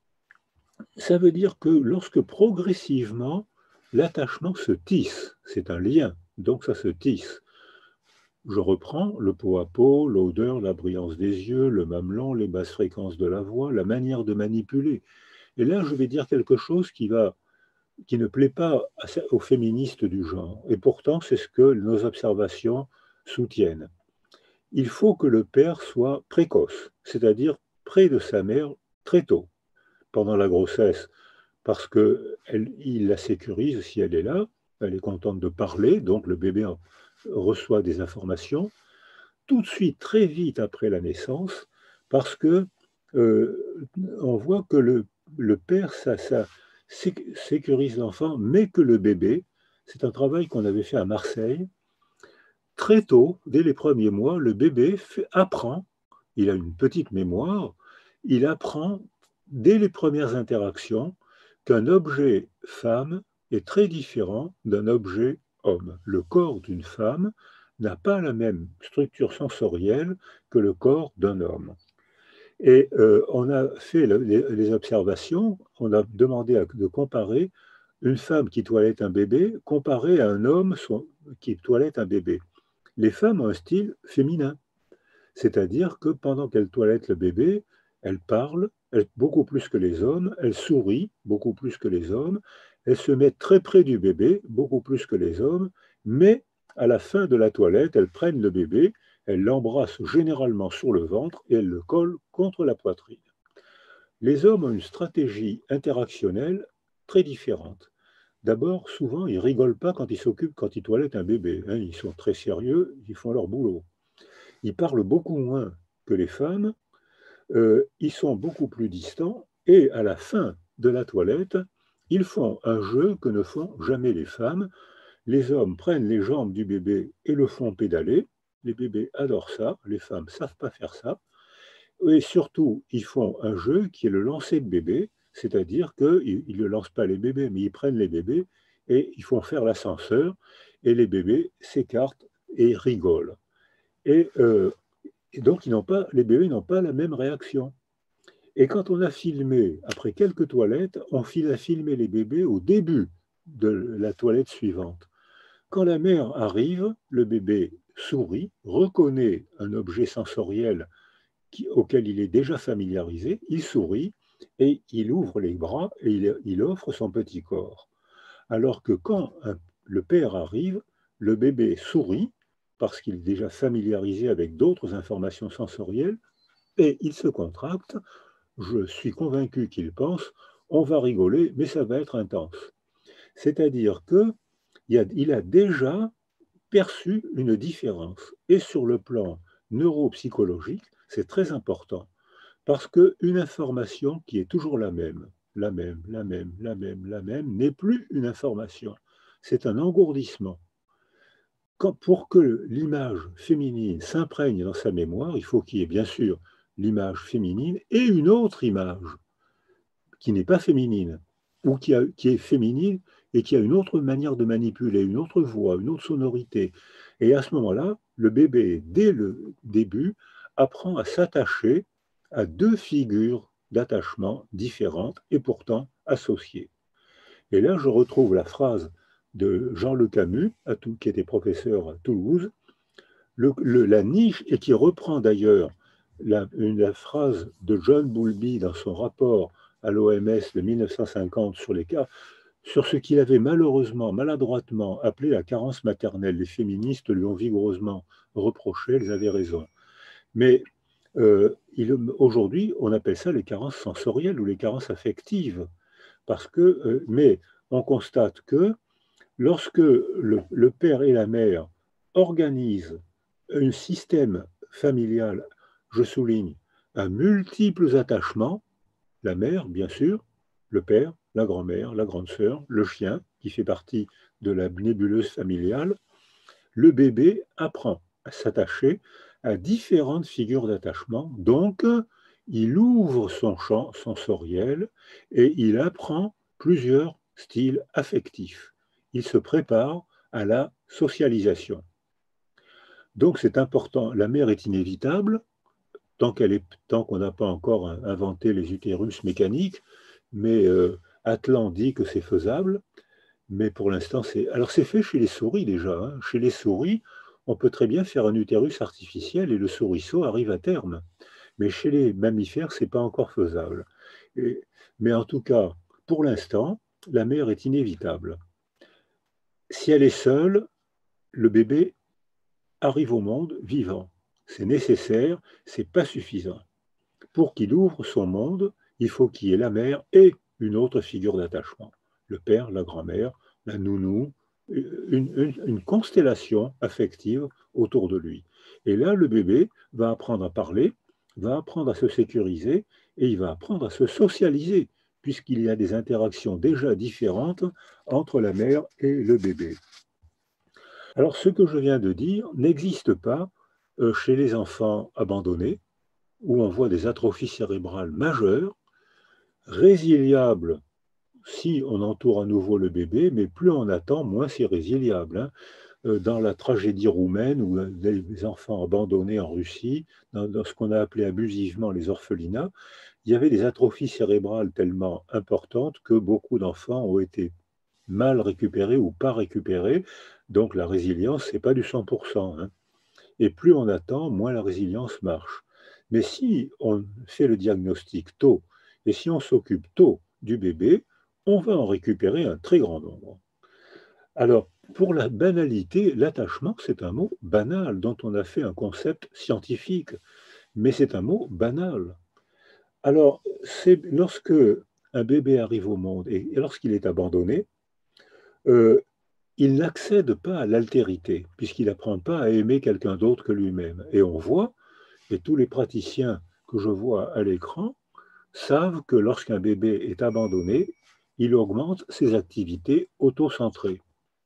ça veut dire que lorsque progressivement l'attachement se tisse, c'est un lien, donc ça se tisse. Je reprends le pot à pot, l'odeur, la brillance des yeux, le mamelon, les basses fréquences de la voix, la manière de manipuler. Et là, je vais dire quelque chose qui ne plaît pas aux féministes du genre. Et pourtant, c'est ce que nos observations soutiennent. Il faut que le père soit précoce, c'est-à-dire près de sa mère très tôt, pendant la grossesse, parce qu'il la sécurise si elle est là, elle est contente de parler, donc le bébé reçoit des informations. Tout de suite, très vite après la naissance, parce que on voit que le père, ça sécurise l'enfant, mais que le bébé, c'est un travail qu'on avait fait à Marseille. Très tôt, dès les premiers mois, le bébé apprend, il a une petite mémoire, il apprend dès les premières interactions qu'un objet femme est très différent d'un objet homme. Le corps d'une femme n'a pas la même structure sensorielle que le corps d'un homme. Et on a fait les observations, on a demandé de comparer une femme qui toilette un bébé comparée à un homme qui toilette un bébé. Les femmes ont un style féminin, c'est-à-dire que pendant qu'elles toilettent le bébé, elles parlent beaucoup plus que les hommes, elles sourient beaucoup plus que les hommes, elles se mettent très près du bébé, beaucoup plus que les hommes, mais à la fin de la toilette, elles prennent le bébé, elles l'embrassent généralement sur le ventre et elles le collent contre la poitrine. Les hommes ont une stratégie interactionnelle très différente. D'abord, souvent, ils rigolent pas quand ils toilettent un bébé. Hein, ils sont très sérieux, ils font leur boulot. Ils parlent beaucoup moins que les femmes, ils sont beaucoup plus distants, et à la fin de la toilette, ils font un jeu que ne font jamais les femmes. Les hommes prennent les jambes du bébé et le font pédaler. Les bébés adorent ça, les femmes ne savent pas faire ça. Et surtout, ils font un jeu qui est le lancer de bébé, c'est-à-dire qu'ils ne lancent pas les bébés, mais ils prennent les bébés et ils font faire l'ascenseur, et les bébés s'écartent et rigolent. Et donc, les bébés n'ont pas la même réaction. Et quand on a filmé, après quelques toilettes, on a filmé les bébés au début de la toilette suivante. Quand la mère arrive, le bébé sourit, reconnaît un objet sensoriel auquel il est déjà familiarisé, il sourit et il ouvre les bras et il offre son petit corps. Alors que quand le père arrive, le bébé sourit parce qu'il est déjà familiarisé avec d'autres informations sensorielles et il se contracte. Je suis convaincu qu'il pense, on va rigoler, mais ça va être intense. C'est-à-dire qu'il a déjà perçu une différence. Et sur le plan neuropsychologique, c'est très important, parce qu'une information qui est toujours la même, n'est plus une information. C'est un engourdissement. Pour que l'image féminine s'imprègne dans sa mémoire, il faut qu'il y ait bien sûr l'image féminine et une autre image qui n'est pas féminine, ou qui est féminine et qui a une autre manière de manipuler, une autre voix, une autre sonorité. Et à ce moment-là, le bébé, dès le début, apprend à s'attacher à deux figures d'attachement différentes et pourtant associées. Et là, je retrouve la phrase de Jean Le Camus, qui était professeur à Toulouse, la niche, et qui reprend d'ailleurs la phrase de John Bowlby dans son rapport à l'OMS de 1950 sur ce qu'il avait maladroitement appelé la carence maternelle. Les féministes lui ont vigoureusement reproché, elles avaient raison. Mais aujourd'hui, on appelle ça les carences sensorielles ou les carences affectives. Mais on constate que lorsque le père et la mère organisent un système familial, je souligne, à multiples attachements, la mère, bien sûr, le père, la grand-mère, la grande sœur, le chien, qui fait partie de la nébuleuse familiale, le bébé apprend à s'attacher à différentes figures d'attachement. Donc, il ouvre son champ sensoriel et il apprend plusieurs styles affectifs. Il se prépare à la socialisation. Donc, c'est important. La mère est inévitable tant qu'on n'a pas encore inventé les utérus mécaniques, mais Atlan dit que c'est faisable. Mais pour l'instant, c'est fait chez les souris déjà. Hein. Chez les souris, on peut très bien faire un utérus artificiel et le souriceau arrive à terme. Mais chez les mammifères, ce n'est pas encore faisable. Mais en tout cas, pour l'instant, la mère est inévitable. Si elle est seule, le bébé arrive au monde vivant. C'est nécessaire, c'est pas suffisant. Pour qu'il ouvre son monde, il faut qu'il y ait la mère et une autre figure d'attachement. Le père, la grand-mère, la nounou, une constellation affective autour de lui. Et là, le bébé va apprendre à parler va apprendre à se sécuriser et il va apprendre à se socialiser, puisqu'il y a des interactions déjà différentes entre la mère et le bébé. Alors, ce que je viens de dire n'existe pas chez les enfants abandonnés, où on voit des atrophies cérébrales majeures, résiliables si on entoure à nouveau le bébé, mais plus on attend, moins c'est résiliable, hein. Dans la tragédie roumaine, où les enfants abandonnés en Russie, dans ce qu'on a appelé abusivement les orphelinats, il y avait des atrophies cérébrales tellement importantes que beaucoup d'enfants ont été mal récupérés ou pas récupérés. Donc la résilience, c'est pas du 100%, hein. Et plus on attend, moins la résilience marche. Mais si on fait le diagnostic tôt et si on s'occupe tôt du bébé, on va en récupérer un très grand nombre. Alors, pour la banalité, l'attachement, c'est un mot banal dont on a fait un concept scientifique, mais c'est un mot banal. Alors, c'est lorsque un bébé arrive au monde et lorsqu'il est abandonné, euh, il n'accède pas à l'altérité, puisqu'il n'apprend pas à aimer quelqu'un d'autre que lui-même. Et on voit, et tous les praticiens que je vois à l'écran savent que lorsqu'un bébé est abandonné, il augmente ses activités autocentrées.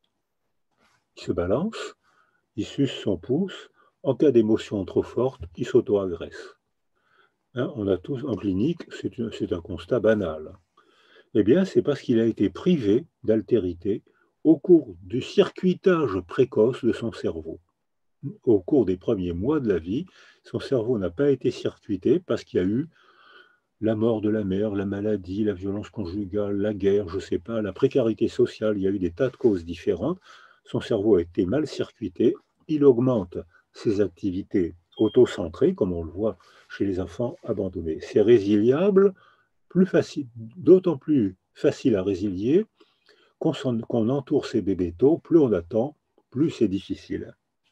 Il se balance, il suce son pouce, en cas d'émotion trop forte, il s'auto-agresse. Hein, on a tous en clinique, c'est un constat banal. Eh bien, c'est parce qu'il a été privé d'altérité au cours du circuitage précoce de son cerveau. Au cours des premiers mois de la vie, son cerveau n'a pas été circuité parce qu'il y a eu la mort de la mère, la maladie, la violence conjugale, la guerre, je ne sais pas, la précarité sociale, il y a eu des tas de causes différentes. Son cerveau a été mal circuité, il augmente ses activités autocentrées, comme on le voit chez les enfants abandonnés. C'est résiliable, plus facile, d'autant plus facile à résilier qu'on entoure ces bébés tôt, plus on attend, plus c'est difficile.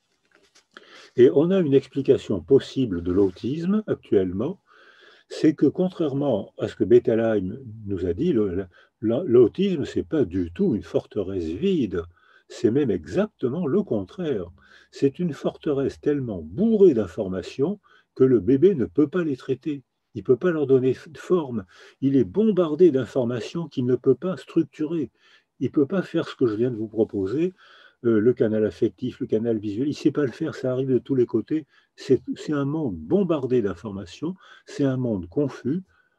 Et on a une explication possible de l'autisme actuellement, c'est que contrairement à ce que Bettelheim nous a dit, l'autisme, ce n'est pas du tout une forteresse vide, c'est même exactement le contraire. C'est une forteresse tellement bourrée d'informations que le bébé ne peut pas les traiter. Il ne peut pas leur donner forme. Il est bombardé d'informations qu'il ne peut pas structurer. Il ne peut pas faire ce que je viens de vous proposer, le canal affectif, le canal visuel. Il ne sait pas le faire, ça arrive de tous les côtés. C'est un monde bombardé d'informations, c'est un monde confus.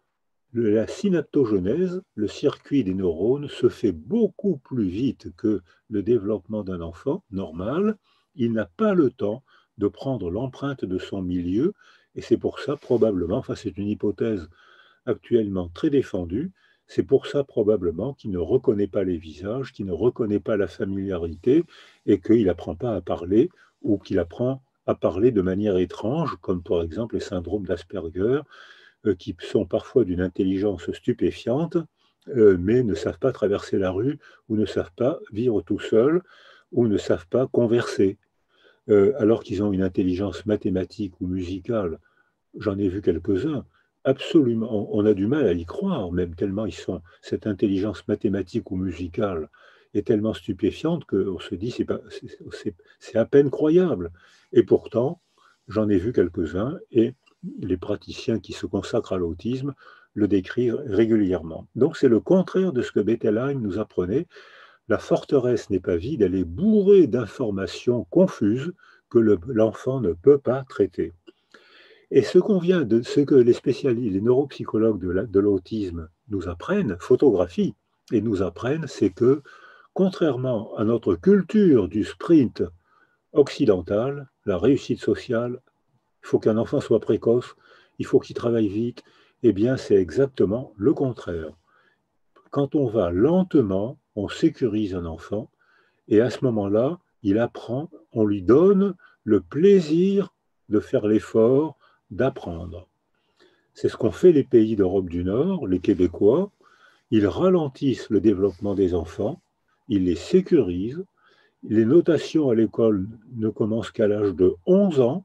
La synaptogenèse, le circuit des neurones, se fait beaucoup plus vite que le développement d'un enfant normal. Il n'a pas le temps de prendre l'empreinte de son milieu, et c'est pour ça probablement, enfin c'est une hypothèse actuellement très défendue, c'est pour ça probablement qu'il ne reconnaît pas les visages, qu'il ne reconnaît pas la familiarité, et qu'il n'apprend pas à parler, ou qu'il apprend à parler de manière étrange, comme par exemple les syndromes d'Asperger, qui sont parfois d'une intelligence stupéfiante, mais ne savent pas traverser la rue, ou ne savent pas vivre tout seuls, ou ne savent pas converser, alors qu'ils ont une intelligence mathématique ou musicale. J'en ai vu quelques-uns. Absolument, on a du mal à y croire, même tellement ils sont. Cette intelligence mathématique ou musicale est tellement stupéfiante qu'on se dit c'est à peine croyable. Et pourtant, j'en ai vu quelques-uns et les praticiens qui se consacrent à l'autisme le décrivent régulièrement. Donc c'est le contraire de ce que Bettelheim nous apprenait. La forteresse n'est pas vide, elle est bourrée d'informations confuses que l'enfant ne peut pas traiter. Et ce que les spécialistes, les neuropsychologues de l'autisme nous apprennent, photographient et nous apprennent, c'est que contrairement à notre culture du sprint occidental, la réussite sociale, il faut qu'un enfant soit précoce, il faut qu'il travaille vite, eh bien c'est exactement le contraire. Quand on va lentement, on sécurise un enfant et à ce moment-là, il apprend, on lui donne le plaisir de faire l'effort d'apprendre. C'est ce qu'ont fait les pays d'Europe du Nord, les Québécois. Ils ralentissent le développement des enfants, ils les sécurisent. Les notations à l'école ne commencent qu'à l'âge de 11 ans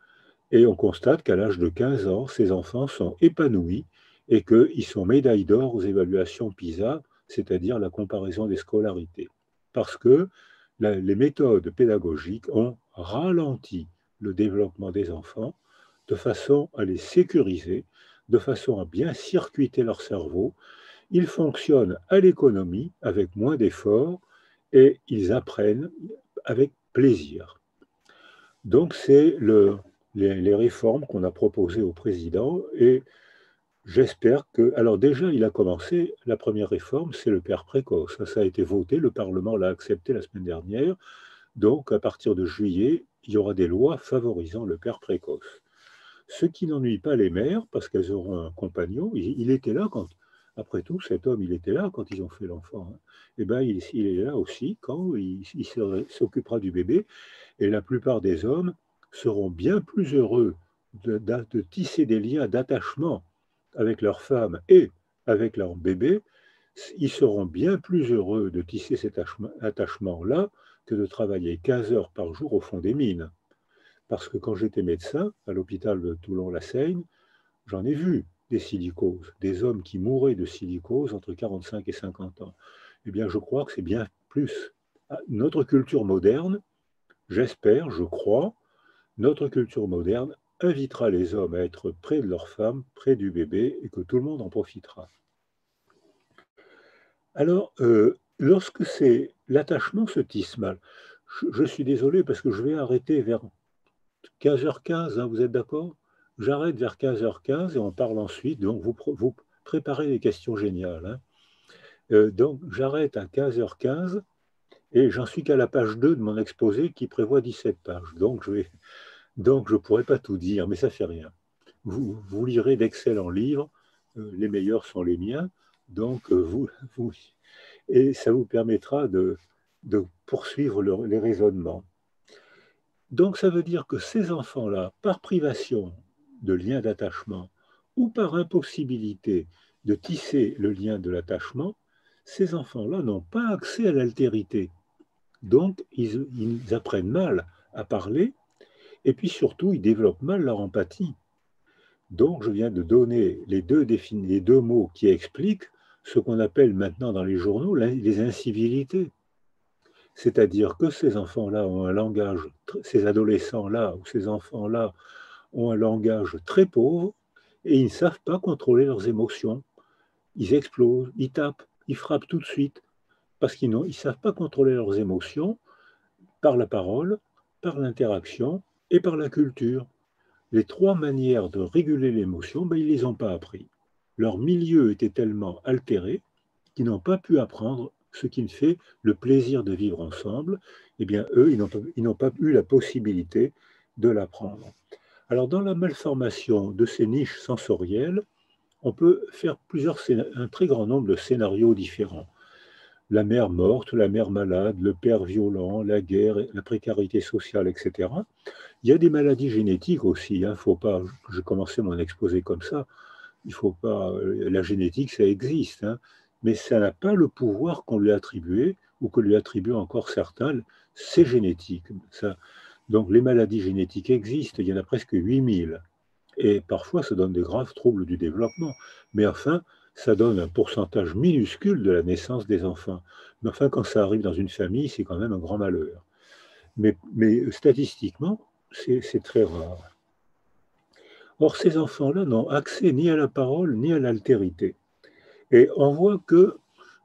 et on constate qu'à l'âge de 15 ans, ces enfants sont épanouis et qu'ils sont médailles d'or aux évaluations PISA, c'est-à-dire la comparaison des scolarités. Parce que les méthodes pédagogiques ont ralenti le développement des enfants de façon à les sécuriser, de façon à bien circuiter leur cerveau. Ils fonctionnent à l'économie avec moins d'efforts et ils apprennent avec plaisir. Donc, c'est les réformes qu'on a proposées au président et j'espère que... Alors déjà, il a commencé, la première réforme, c'est le père précoce. Ça a été voté, le Parlement l'a accepté la semaine dernière. Donc, à partir de juillet, il y aura des lois favorisant le père précoce. Ce qui n'ennuie pas les mères, parce qu'elles auront un compagnon. Il était là quand, après tout, cet homme, il était là quand ils ont fait l'enfant. Hein. Eh bien, il est là aussi quand il s'occupera du bébé. Et la plupart des hommes seront bien plus heureux de tisser des liens d'attachement avec leur femme et avec leur bébé. Ils seront bien plus heureux de tisser cet attachement-là que de travailler 15 heures par jour au fond des mines. Parce que quand j'étais médecin à l'hôpital de Toulon-la-Seigne, j'en ai vu des silicoses, des hommes qui mouraient de silicose entre 45 et 50 ans. Eh bien, je crois que c'est bien plus. Notre culture moderne, j'espère, je crois, notre culture moderne invitera les hommes à être près de leur femme, près du bébé, et que tout le monde en profitera. Alors, lorsque l'attachement se tisse mal, je suis désolé parce que je vais arrêter vers 15h15, hein, vous êtes d'accord? J'arrête vers 15h15 et on parle ensuite, donc vous préparez des questions géniales. Hein. Donc, j'arrête à 15h15 et j'en suis qu'à la page 2 de mon exposé qui prévoit 17 pages. Donc, je ne pourrai pas tout dire, mais ça ne fait rien. Vous lirez d'excellents livres, les meilleurs sont les miens, donc et ça vous permettra de poursuivre les raisonnements. Donc ça veut dire que ces enfants-là, par privation de lien d'attachement ou par impossibilité de tisser le lien de l'attachement, ces enfants-là n'ont pas accès à l'altérité. Donc ils apprennent mal à parler et puis surtout ils développent mal leur empathie. Donc je viens de donner les deux mots qui expliquent ce qu'on appelle maintenant dans les journaux les incivilités. C'est-à-dire que ces enfants-là ont un langage, ces adolescents-là ou ces enfants-là ont un langage très pauvre et ils ne savent pas contrôler leurs émotions. Ils explosent, ils tapent, ils frappent tout de suite parce qu'ils ne savent pas contrôler leurs émotions par la parole, par l'interaction et par la culture. Les trois manières de réguler l'émotion, ils ne les ont pas appris. Leur milieu était tellement altéré qu'ils n'ont pas pu apprendre ce qui fait le plaisir de vivre ensemble. Eh bien, eux, ils n'ont pas eu la possibilité de l'apprendre. Alors, dans la malformation de ces niches sensorielles, on peut faire un très grand nombre de scénarios différents. La mère morte, la mère malade, le père violent, la guerre, la précarité sociale, etc. Il y a des maladies génétiques aussi. Hein, faut pas, j'ai commencé mon exposé comme ça. Il faut pas. La génétique, ça existe, hein, mais ça n'a pas le pouvoir qu'on lui a attribué ou que lui attribuent encore certains. C'est génétique. Ça. Donc les maladies génétiques existent. Il y en a presque 8000. Et parfois, ça donne des graves troubles du développement. Mais enfin, ça donne un pourcentage minuscule de la naissance des enfants. Mais enfin, quand ça arrive dans une famille, c'est quand même un grand malheur. Mais statistiquement, c'est très rare. Or, ces enfants-là n'ont accès ni à la parole ni à l'altérité. Et on voit que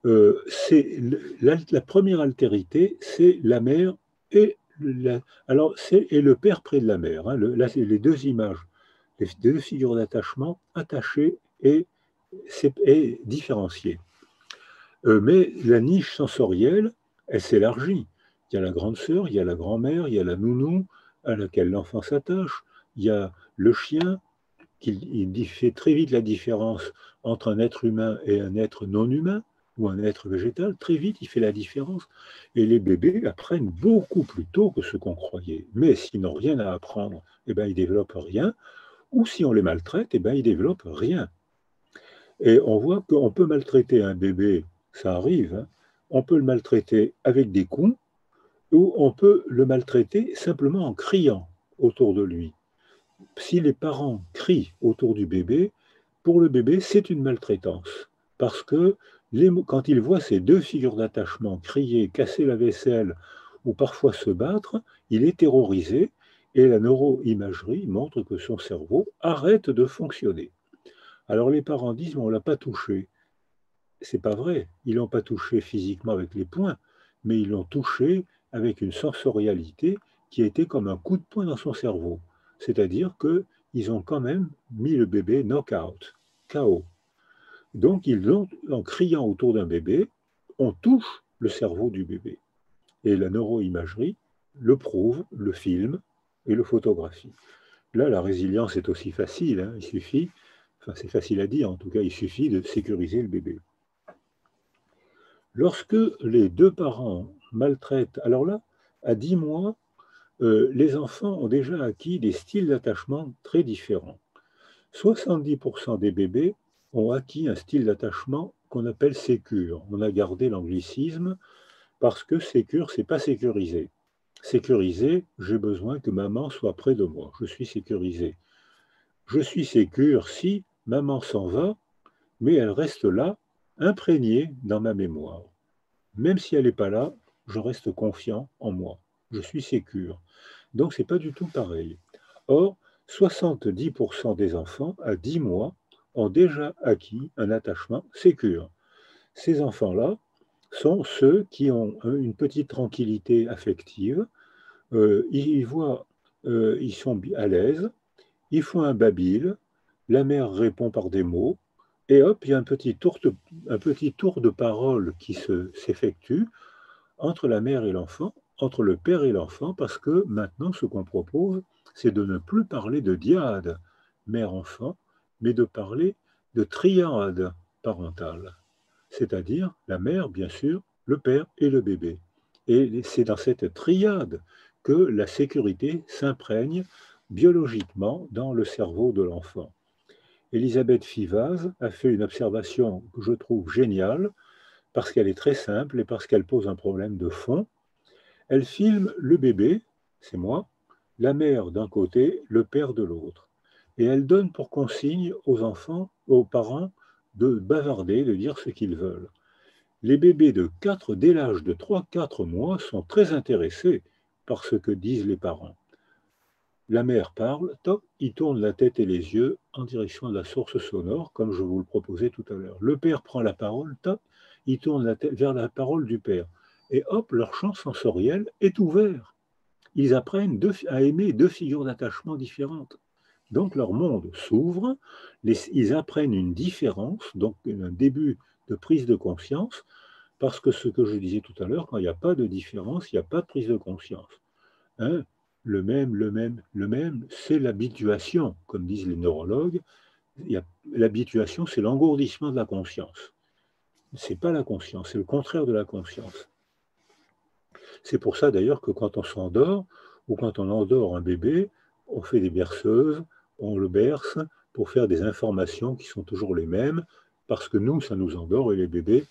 la première altérité, c'est la mère et le père près de la mère. Hein. Là, c'est les deux images, les deux figures d'attachement attachées et différenciées. Mais la niche sensorielle, elle s'élargit. Il y a la grande sœur, il y a la grand-mère, il y a la nounou à laquelle l'enfant s'attache, il y a le chien qui fait très vite la différence entre un être humain et un être non humain ou un être végétal. Très vite, il fait la différence. Et les bébés apprennent beaucoup plus tôt que ce qu'on croyait. Mais s'ils n'ont rien à apprendre, eh ben, ils ne développent rien. Ou si on les maltraite, eh ben, ils ne développent rien. Et on voit qu'on peut maltraiter un bébé, ça arrive, hein. On peut le maltraiter avec des coups, ou on peut le maltraiter simplement en criant autour de lui. Si les parents crient autour du bébé, pour le bébé, c'est une maltraitance. Parce que quand il voit ces deux figures d'attachement crier, casser la vaisselle ou parfois se battre, il est terrorisé Et la neuroimagerie montre que son cerveau arrête de fonctionner. Alors les parents disent, mais on ne l'a pas touché. C'est pas vrai, ils l'ont pas touché physiquement avec les poings, mais ils l'ont touché avec une sensorialité qui a été comme un coup de poing dans son cerveau. C'est-à-dire qu'ils ont quand même mis le bébé knock-out, KO. Donc, en criant autour d'un bébé, on touche le cerveau du bébé. Et la neuroimagerie le prouve, le filme et le photographie. Là, la résilience est aussi facile, hein, c'est facile à dire en tout cas, il suffit de sécuriser le bébé. Lorsque les deux parents maltraitent, alors là, à 10 mois, les enfants ont déjà acquis des styles d'attachement très différents. 70% des bébés ont acquis un style d'attachement qu'on appelle sécure. On a gardé l'anglicisme parce que sécure, c'est pas sécurisé. Sécurisé, j'ai besoin que maman soit près de moi. Je suis sécurisé. Je suis sécure si maman s'en va, mais elle reste là, imprégnée dans ma mémoire. Même si elle n'est pas là, je reste confiant en moi. Je suis sécure. Donc, ce n'est pas du tout pareil. Or, 70% des enfants, à 10 mois, ont déjà acquis un attachement sécure. Ces enfants-là sont ceux qui ont une petite tranquillité affective. Ils voient, ils sont à l'aise, ils font un babil, la mère répond par des mots, et hop, il y a un petit tour de parole qui s'effectue entre la mère et l'enfant, entre le père et l'enfant, parce que maintenant, ce qu'on propose, c'est de ne plus parler de dyade mère-enfant, mais de parler de triade parentale, c'est-à-dire la mère, bien sûr, le père et le bébé. Et c'est dans cette triade que la sécurité s'imprègne biologiquement dans le cerveau de l'enfant. Elisabeth Fivaz a fait une observation que je trouve géniale, parce qu'elle est très simple et parce qu'elle pose un problème de fond. Elle filme le bébé, c'est moi, la mère d'un côté, le père de l'autre. Et elle donne pour consigne aux enfants, aux parents, de bavarder, de dire ce qu'ils veulent. Les bébés dès l'âge de 3-4 mois sont très intéressés par ce que disent les parents. La mère parle, top, il tourne la tête et les yeux en direction de la source sonore, comme je vous le proposais tout à l'heure. Le père prend la parole, top, il tourne la tête vers la parole du père. Et hop, leur champ sensoriel est ouvert. Ils apprennent à aimer deux figures d'attachement différentes. Donc leur monde s'ouvre, ils apprennent une différence, donc un début de prise de conscience, parce que ce que je disais tout à l'heure, quand il n'y a pas de différence, il n'y a pas de prise de conscience. Hein, le même, c'est l'habituation, comme disent les neurologues. L'habituation, c'est l'engourdissement de la conscience. Ce n'est pas la conscience, c'est le contraire de la conscience. C'est pour ça d'ailleurs que quand on s'endort, ou quand on endort un bébé, on fait des berceuses, on le berce pour faire des informations qui sont toujours les mêmes, parce que nous, ça nous endort, et les bébés,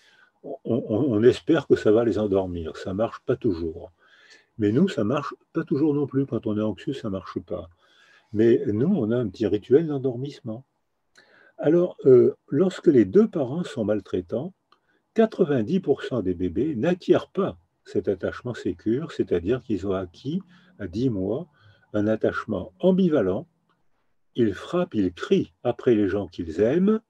on espère que ça va les endormir. Ça ne marche pas toujours. Mais nous, ça ne marche pas toujours non plus. Quand on est anxieux, ça ne marche pas. Mais nous, on a un petit rituel d'endormissement. Alors, lorsque les deux parents sont maltraitants, 90% des bébés n'acquièrent pas cet attachement sécure, c'est-à-dire qu'ils ont acquis à 10 mois un attachement ambivalent. Ils frappent, ils crient après les gens qu'ils aiment.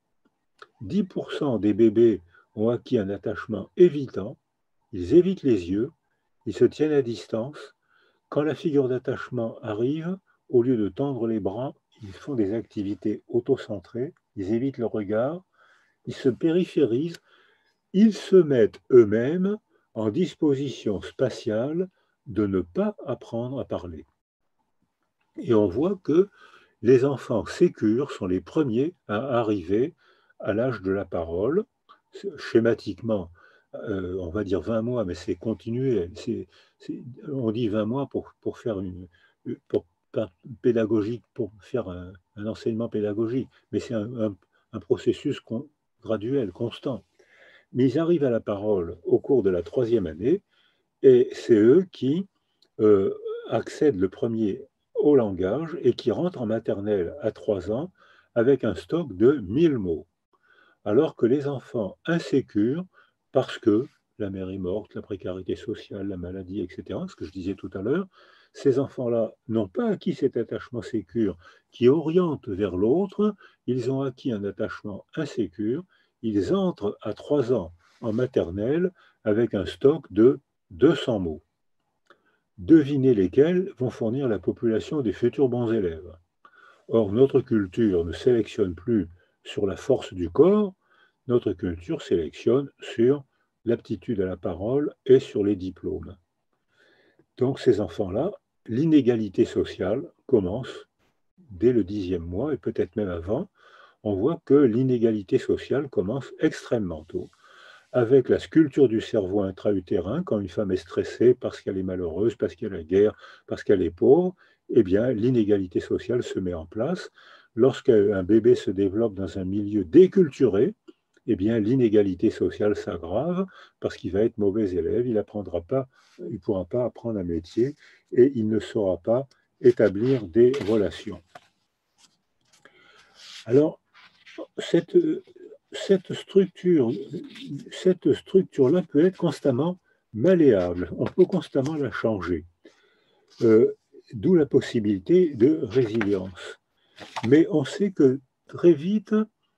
10% des bébés ont acquis un attachement évitant. Ils évitent les yeux, ils se tiennent à distance. Quand la figure d'attachement arrive, au lieu de tendre les bras, ils font des activités autocentrées, ils évitent le regard, ils se périphérisent, ils se mettent eux-mêmes en disposition spatiale de ne pas apprendre à parler. Et on voit que les enfants sécures sont les premiers à arriver à l'âge de la parole. Schématiquement, on va dire 20 mois, mais c'est continuel. On dit 20 mois pour faire pédagogique, pour faire un enseignement pédagogique, mais c'est un processus graduel, constant. Mais ils arrivent à la parole au cours de la 3e année, et c'est eux qui accèdent le premier au langage et qui rentrent en maternelle à 3 ans avec un stock de 1000 mots. Alors que les enfants insécures, parce que la mère est morte, la précarité sociale, la maladie, etc., ce que je disais tout à l'heure, ces enfants-là n'ont pas acquis cet attachement sécure qui oriente vers l'autre, ils ont acquis un attachement insécure, ils entrent à 3 ans en maternelle avec un stock de 200 mots. Devinez lesquels vont fournir la population des futurs bons élèves. Or, notre culture ne sélectionne plus sur la force du corps, notre culture sélectionne sur l'aptitude à la parole et sur les diplômes. Donc ces enfants-là, l'inégalité sociale commence dès le 10e mois et peut-être même avant. On voit que l'inégalité sociale commence extrêmement tôt, avec la sculpture du cerveau intra-utérin. Quand une femme est stressée parce qu'elle est malheureuse, parce qu'il y a la guerre, parce qu'elle est pauvre, eh bien l'inégalité sociale se met en place. Lorsqu'un bébé se développe dans un milieu déculturé, eh bien l'inégalité sociale s'aggrave parce qu'il va être mauvais élève, il ne pourra pas apprendre un métier et il ne saura pas établir des relations. Alors, cette structure-là peut être constamment malléable, on peut constamment la changer, d'où la possibilité de résilience. Mais on sait que très vite,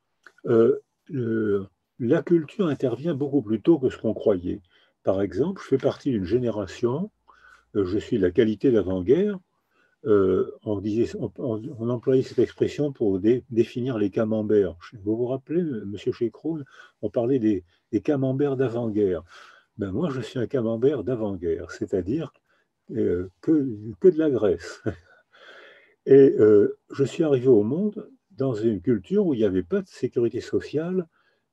la culture intervient beaucoup plus tôt que ce qu'on croyait. Par exemple, je fais partie d'une génération, je suis de la qualité d'avant-guerre, on employait cette expression pour définir les camemberts. Vous vous rappelez, M. Chécroune, on parlait des camemberts d'avant-guerre. Ben moi, je suis un camembert d'avant-guerre, c'est-à-dire que de la graisse. Et je suis arrivé au monde dans une culture où il n'y avait pas de sécurité sociale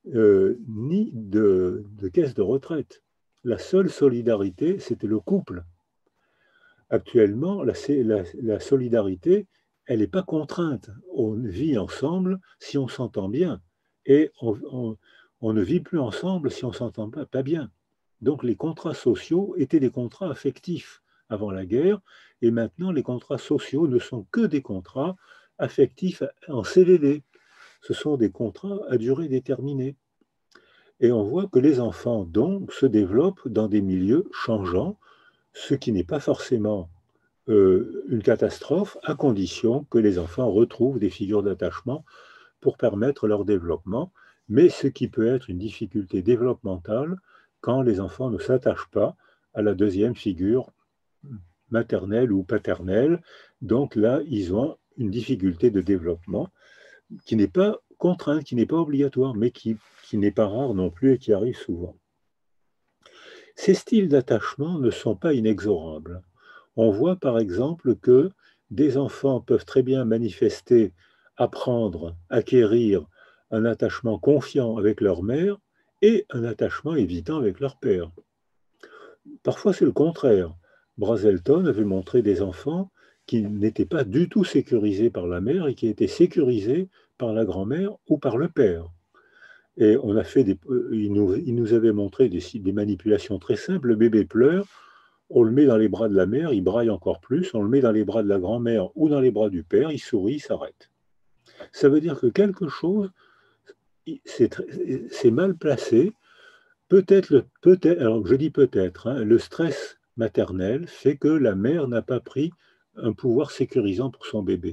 ni de caisse de retraite. La seule solidarité, c'était le couple. Actuellement, la solidarité, elle n'est pas contrainte. On vit ensemble si on s'entend bien. Et on ne vit plus ensemble si on ne s'entend pas bien. Donc les contrats sociaux étaient des contrats affectifs avant la guerre, et maintenant les contrats sociaux ne sont que des contrats affectifs en CDD. Ce sont des contrats à durée déterminée. Et on voit que les enfants, donc, se développent dans des milieux changeants, ce qui n'est pas forcément une catastrophe, à condition que les enfants retrouvent des figures d'attachement pour permettre leur développement, mais ce qui peut être une difficulté développementale quand les enfants ne s'attachent pas à la deuxième figure maternelle ou paternelle. Donc là, ils ont une difficulté de développement qui n'est pas contrainte, qui n'est pas obligatoire, mais qui n'est pas rare non plus et qui arrive souvent. Ces styles d'attachement ne sont pas inexorables. On voit par exemple que des enfants peuvent très bien manifester, apprendre, acquérir un attachement confiant avec leur mère et un attachement évitant avec leur père. Parfois c'est le contraire. Brazelton avait montré des enfants qui n'étaient pas du tout sécurisés par la mère et qui étaient sécurisés par la grand-mère ou par le père. Et on a fait il nous avait montré des manipulations très simples. Le bébé pleure, on le met dans les bras de la mère, il braille encore plus, on le met dans les bras de la grand-mère ou dans les bras du père, il sourit, il s'arrête. Ça veut dire que quelque chose, c'est mal placé. Alors je dis peut-être, hein, le stress maternel fait que la mère n'a pas pris un pouvoir sécurisant pour son bébé,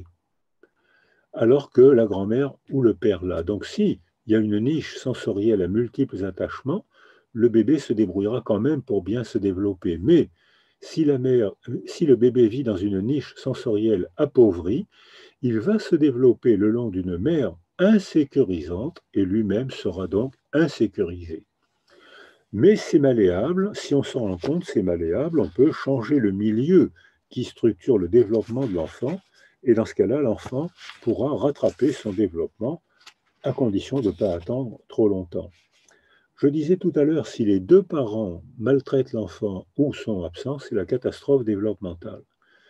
alors que la grand-mère ou le père l'a. Donc si il y a une niche sensorielle à multiples attachements, le bébé se débrouillera quand même pour bien se développer. Mais si le bébé vit dans une niche sensorielle appauvrie, il va se développer le long d'une mère insécurisante et lui-même sera donc insécurisé. Mais c'est malléable, si on s'en rend compte, c'est malléable, on peut changer le milieu qui structure le développement de l'enfant, et dans ce cas-là, l'enfant pourra rattraper son développement à condition de ne pas attendre trop longtemps. Je disais tout à l'heure, si les deux parents maltraitent l'enfant ou sont absents, c'est la catastrophe développementale.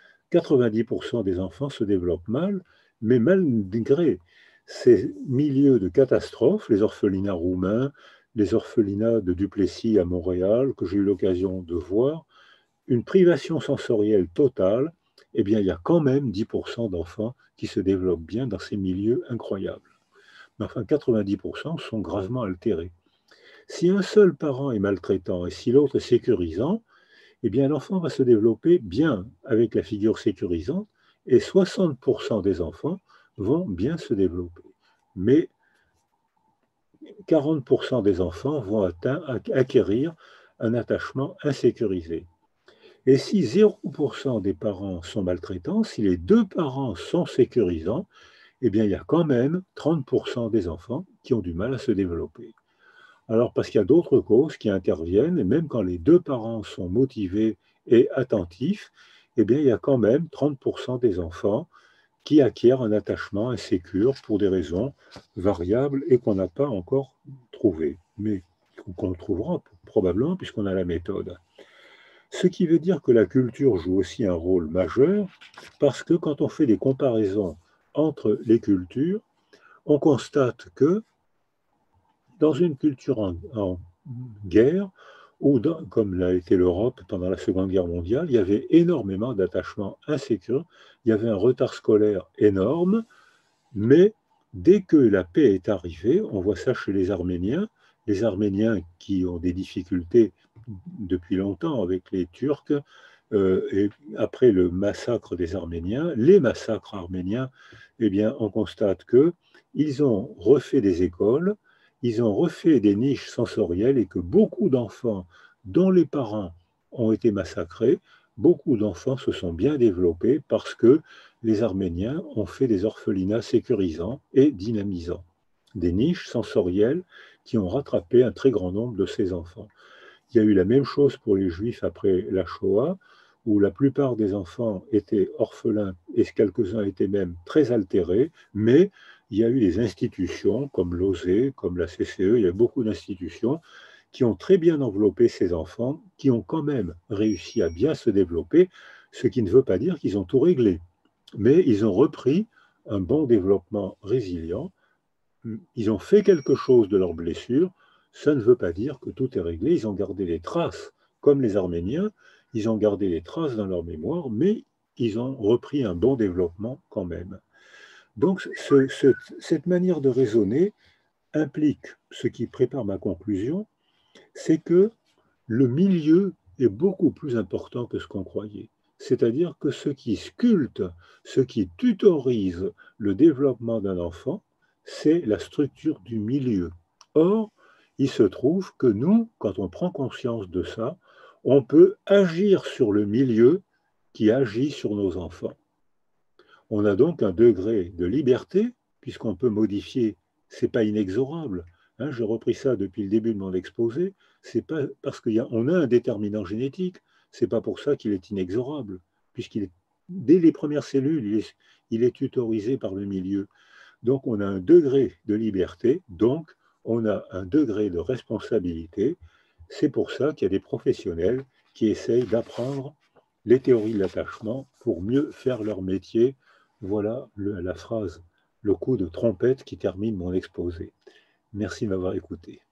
90% des enfants se développent mal, mais malgré ces milieux de catastrophe, les orphelinats roumains, les orphelinats de Duplessis à Montréal, que j'ai eu l'occasion de voir, une privation sensorielle totale, eh bien, il y a quand même 10% d'enfants qui se développent bien dans ces milieux incroyables. Mais enfin, 90% sont gravement altérés. Si un seul parent est maltraitant et si l'autre est sécurisant, eh bien l'enfant va se développer bien avec la figure sécurisante et 60% des enfants vont bien se développer. Mais 40% des enfants vont acquérir un attachement insécurisé. Et si 0% des parents sont maltraitants, si les deux parents sont sécurisants, eh bien, il y a quand même 30% des enfants qui ont du mal à se développer. Alors, parce qu'il y a d'autres causes qui interviennent, et même quand les deux parents sont motivés et attentifs, eh bien, il y a quand même 30% des enfants qui acquièrent un attachement insécure pour des raisons variables et qu'on n'a pas encore trouvées, mais qu'on trouvera probablement puisqu'on a la méthode. Ce qui veut dire que la culture joue aussi un rôle majeur, parce que quand on fait des comparaisons entre les cultures, on constate que dans une culture en guerre, ou comme l'a été l'Europe pendant la Seconde Guerre mondiale, il y avait énormément d'attachements insécures, il y avait un retard scolaire énorme, mais dès que la paix est arrivée, on voit ça chez les Arméniens qui ont des difficultés depuis longtemps avec les Turcs, et après le massacre des Arméniens, les massacres arméniens, eh bien, on constate qu'ils ont refait des écoles, ils ont refait des niches sensorielles et que beaucoup d'enfants dont les parents ont été massacrés, beaucoup d'enfants se sont bien développés parce que les Arméniens ont fait des orphelinats sécurisants et dynamisants, des niches sensorielles qui ont rattrapé un très grand nombre de ces enfants. Il y a eu la même chose pour les Juifs après la Shoah, où la plupart des enfants étaient orphelins et quelques-uns étaient même très altérés, mais il y a eu des institutions comme l'OSE, comme la CCE, il y a beaucoup d'institutions qui ont très bien enveloppé ces enfants, qui ont quand même réussi à bien se développer, ce qui ne veut pas dire qu'ils ont tout réglé, mais ils ont repris un bon développement résilient, ils ont fait quelque chose de leurs blessures, ça ne veut pas dire que tout est réglé, ils ont gardé des traces, comme les Arméniens, ils ont gardé des traces dans leur mémoire, mais ils ont repris un bon développement quand même. Donc cette manière de raisonner implique, ce qui prépare ma conclusion, c'est que le milieu est beaucoup plus important que ce qu'on croyait. C'est-à-dire que ce qui sculpte, ce qui tutorise le développement d'un enfant, c'est la structure du milieu. Or, il se trouve que nous, quand on prend conscience de ça, on peut agir sur le milieu qui agit sur nos enfants. On a donc un degré de liberté, puisqu'on peut modifier, ce n'est pas inexorable. Hein, j'ai repris ça depuis le début de mon exposé, c'est pas parce qu'on a un déterminant génétique, c'est pas pour ça qu'il est inexorable, puisqu'il est, dès les premières cellules, il est tutorisé par le milieu. Donc on a un degré de liberté, donc on a un degré de responsabilité. C'est pour ça qu'il y a des professionnels qui essayent d'apprendre les théories de l'attachement pour mieux faire leur métier. Voilà la phrase, le coup de trompette qui termine mon exposé. Merci de m'avoir écouté.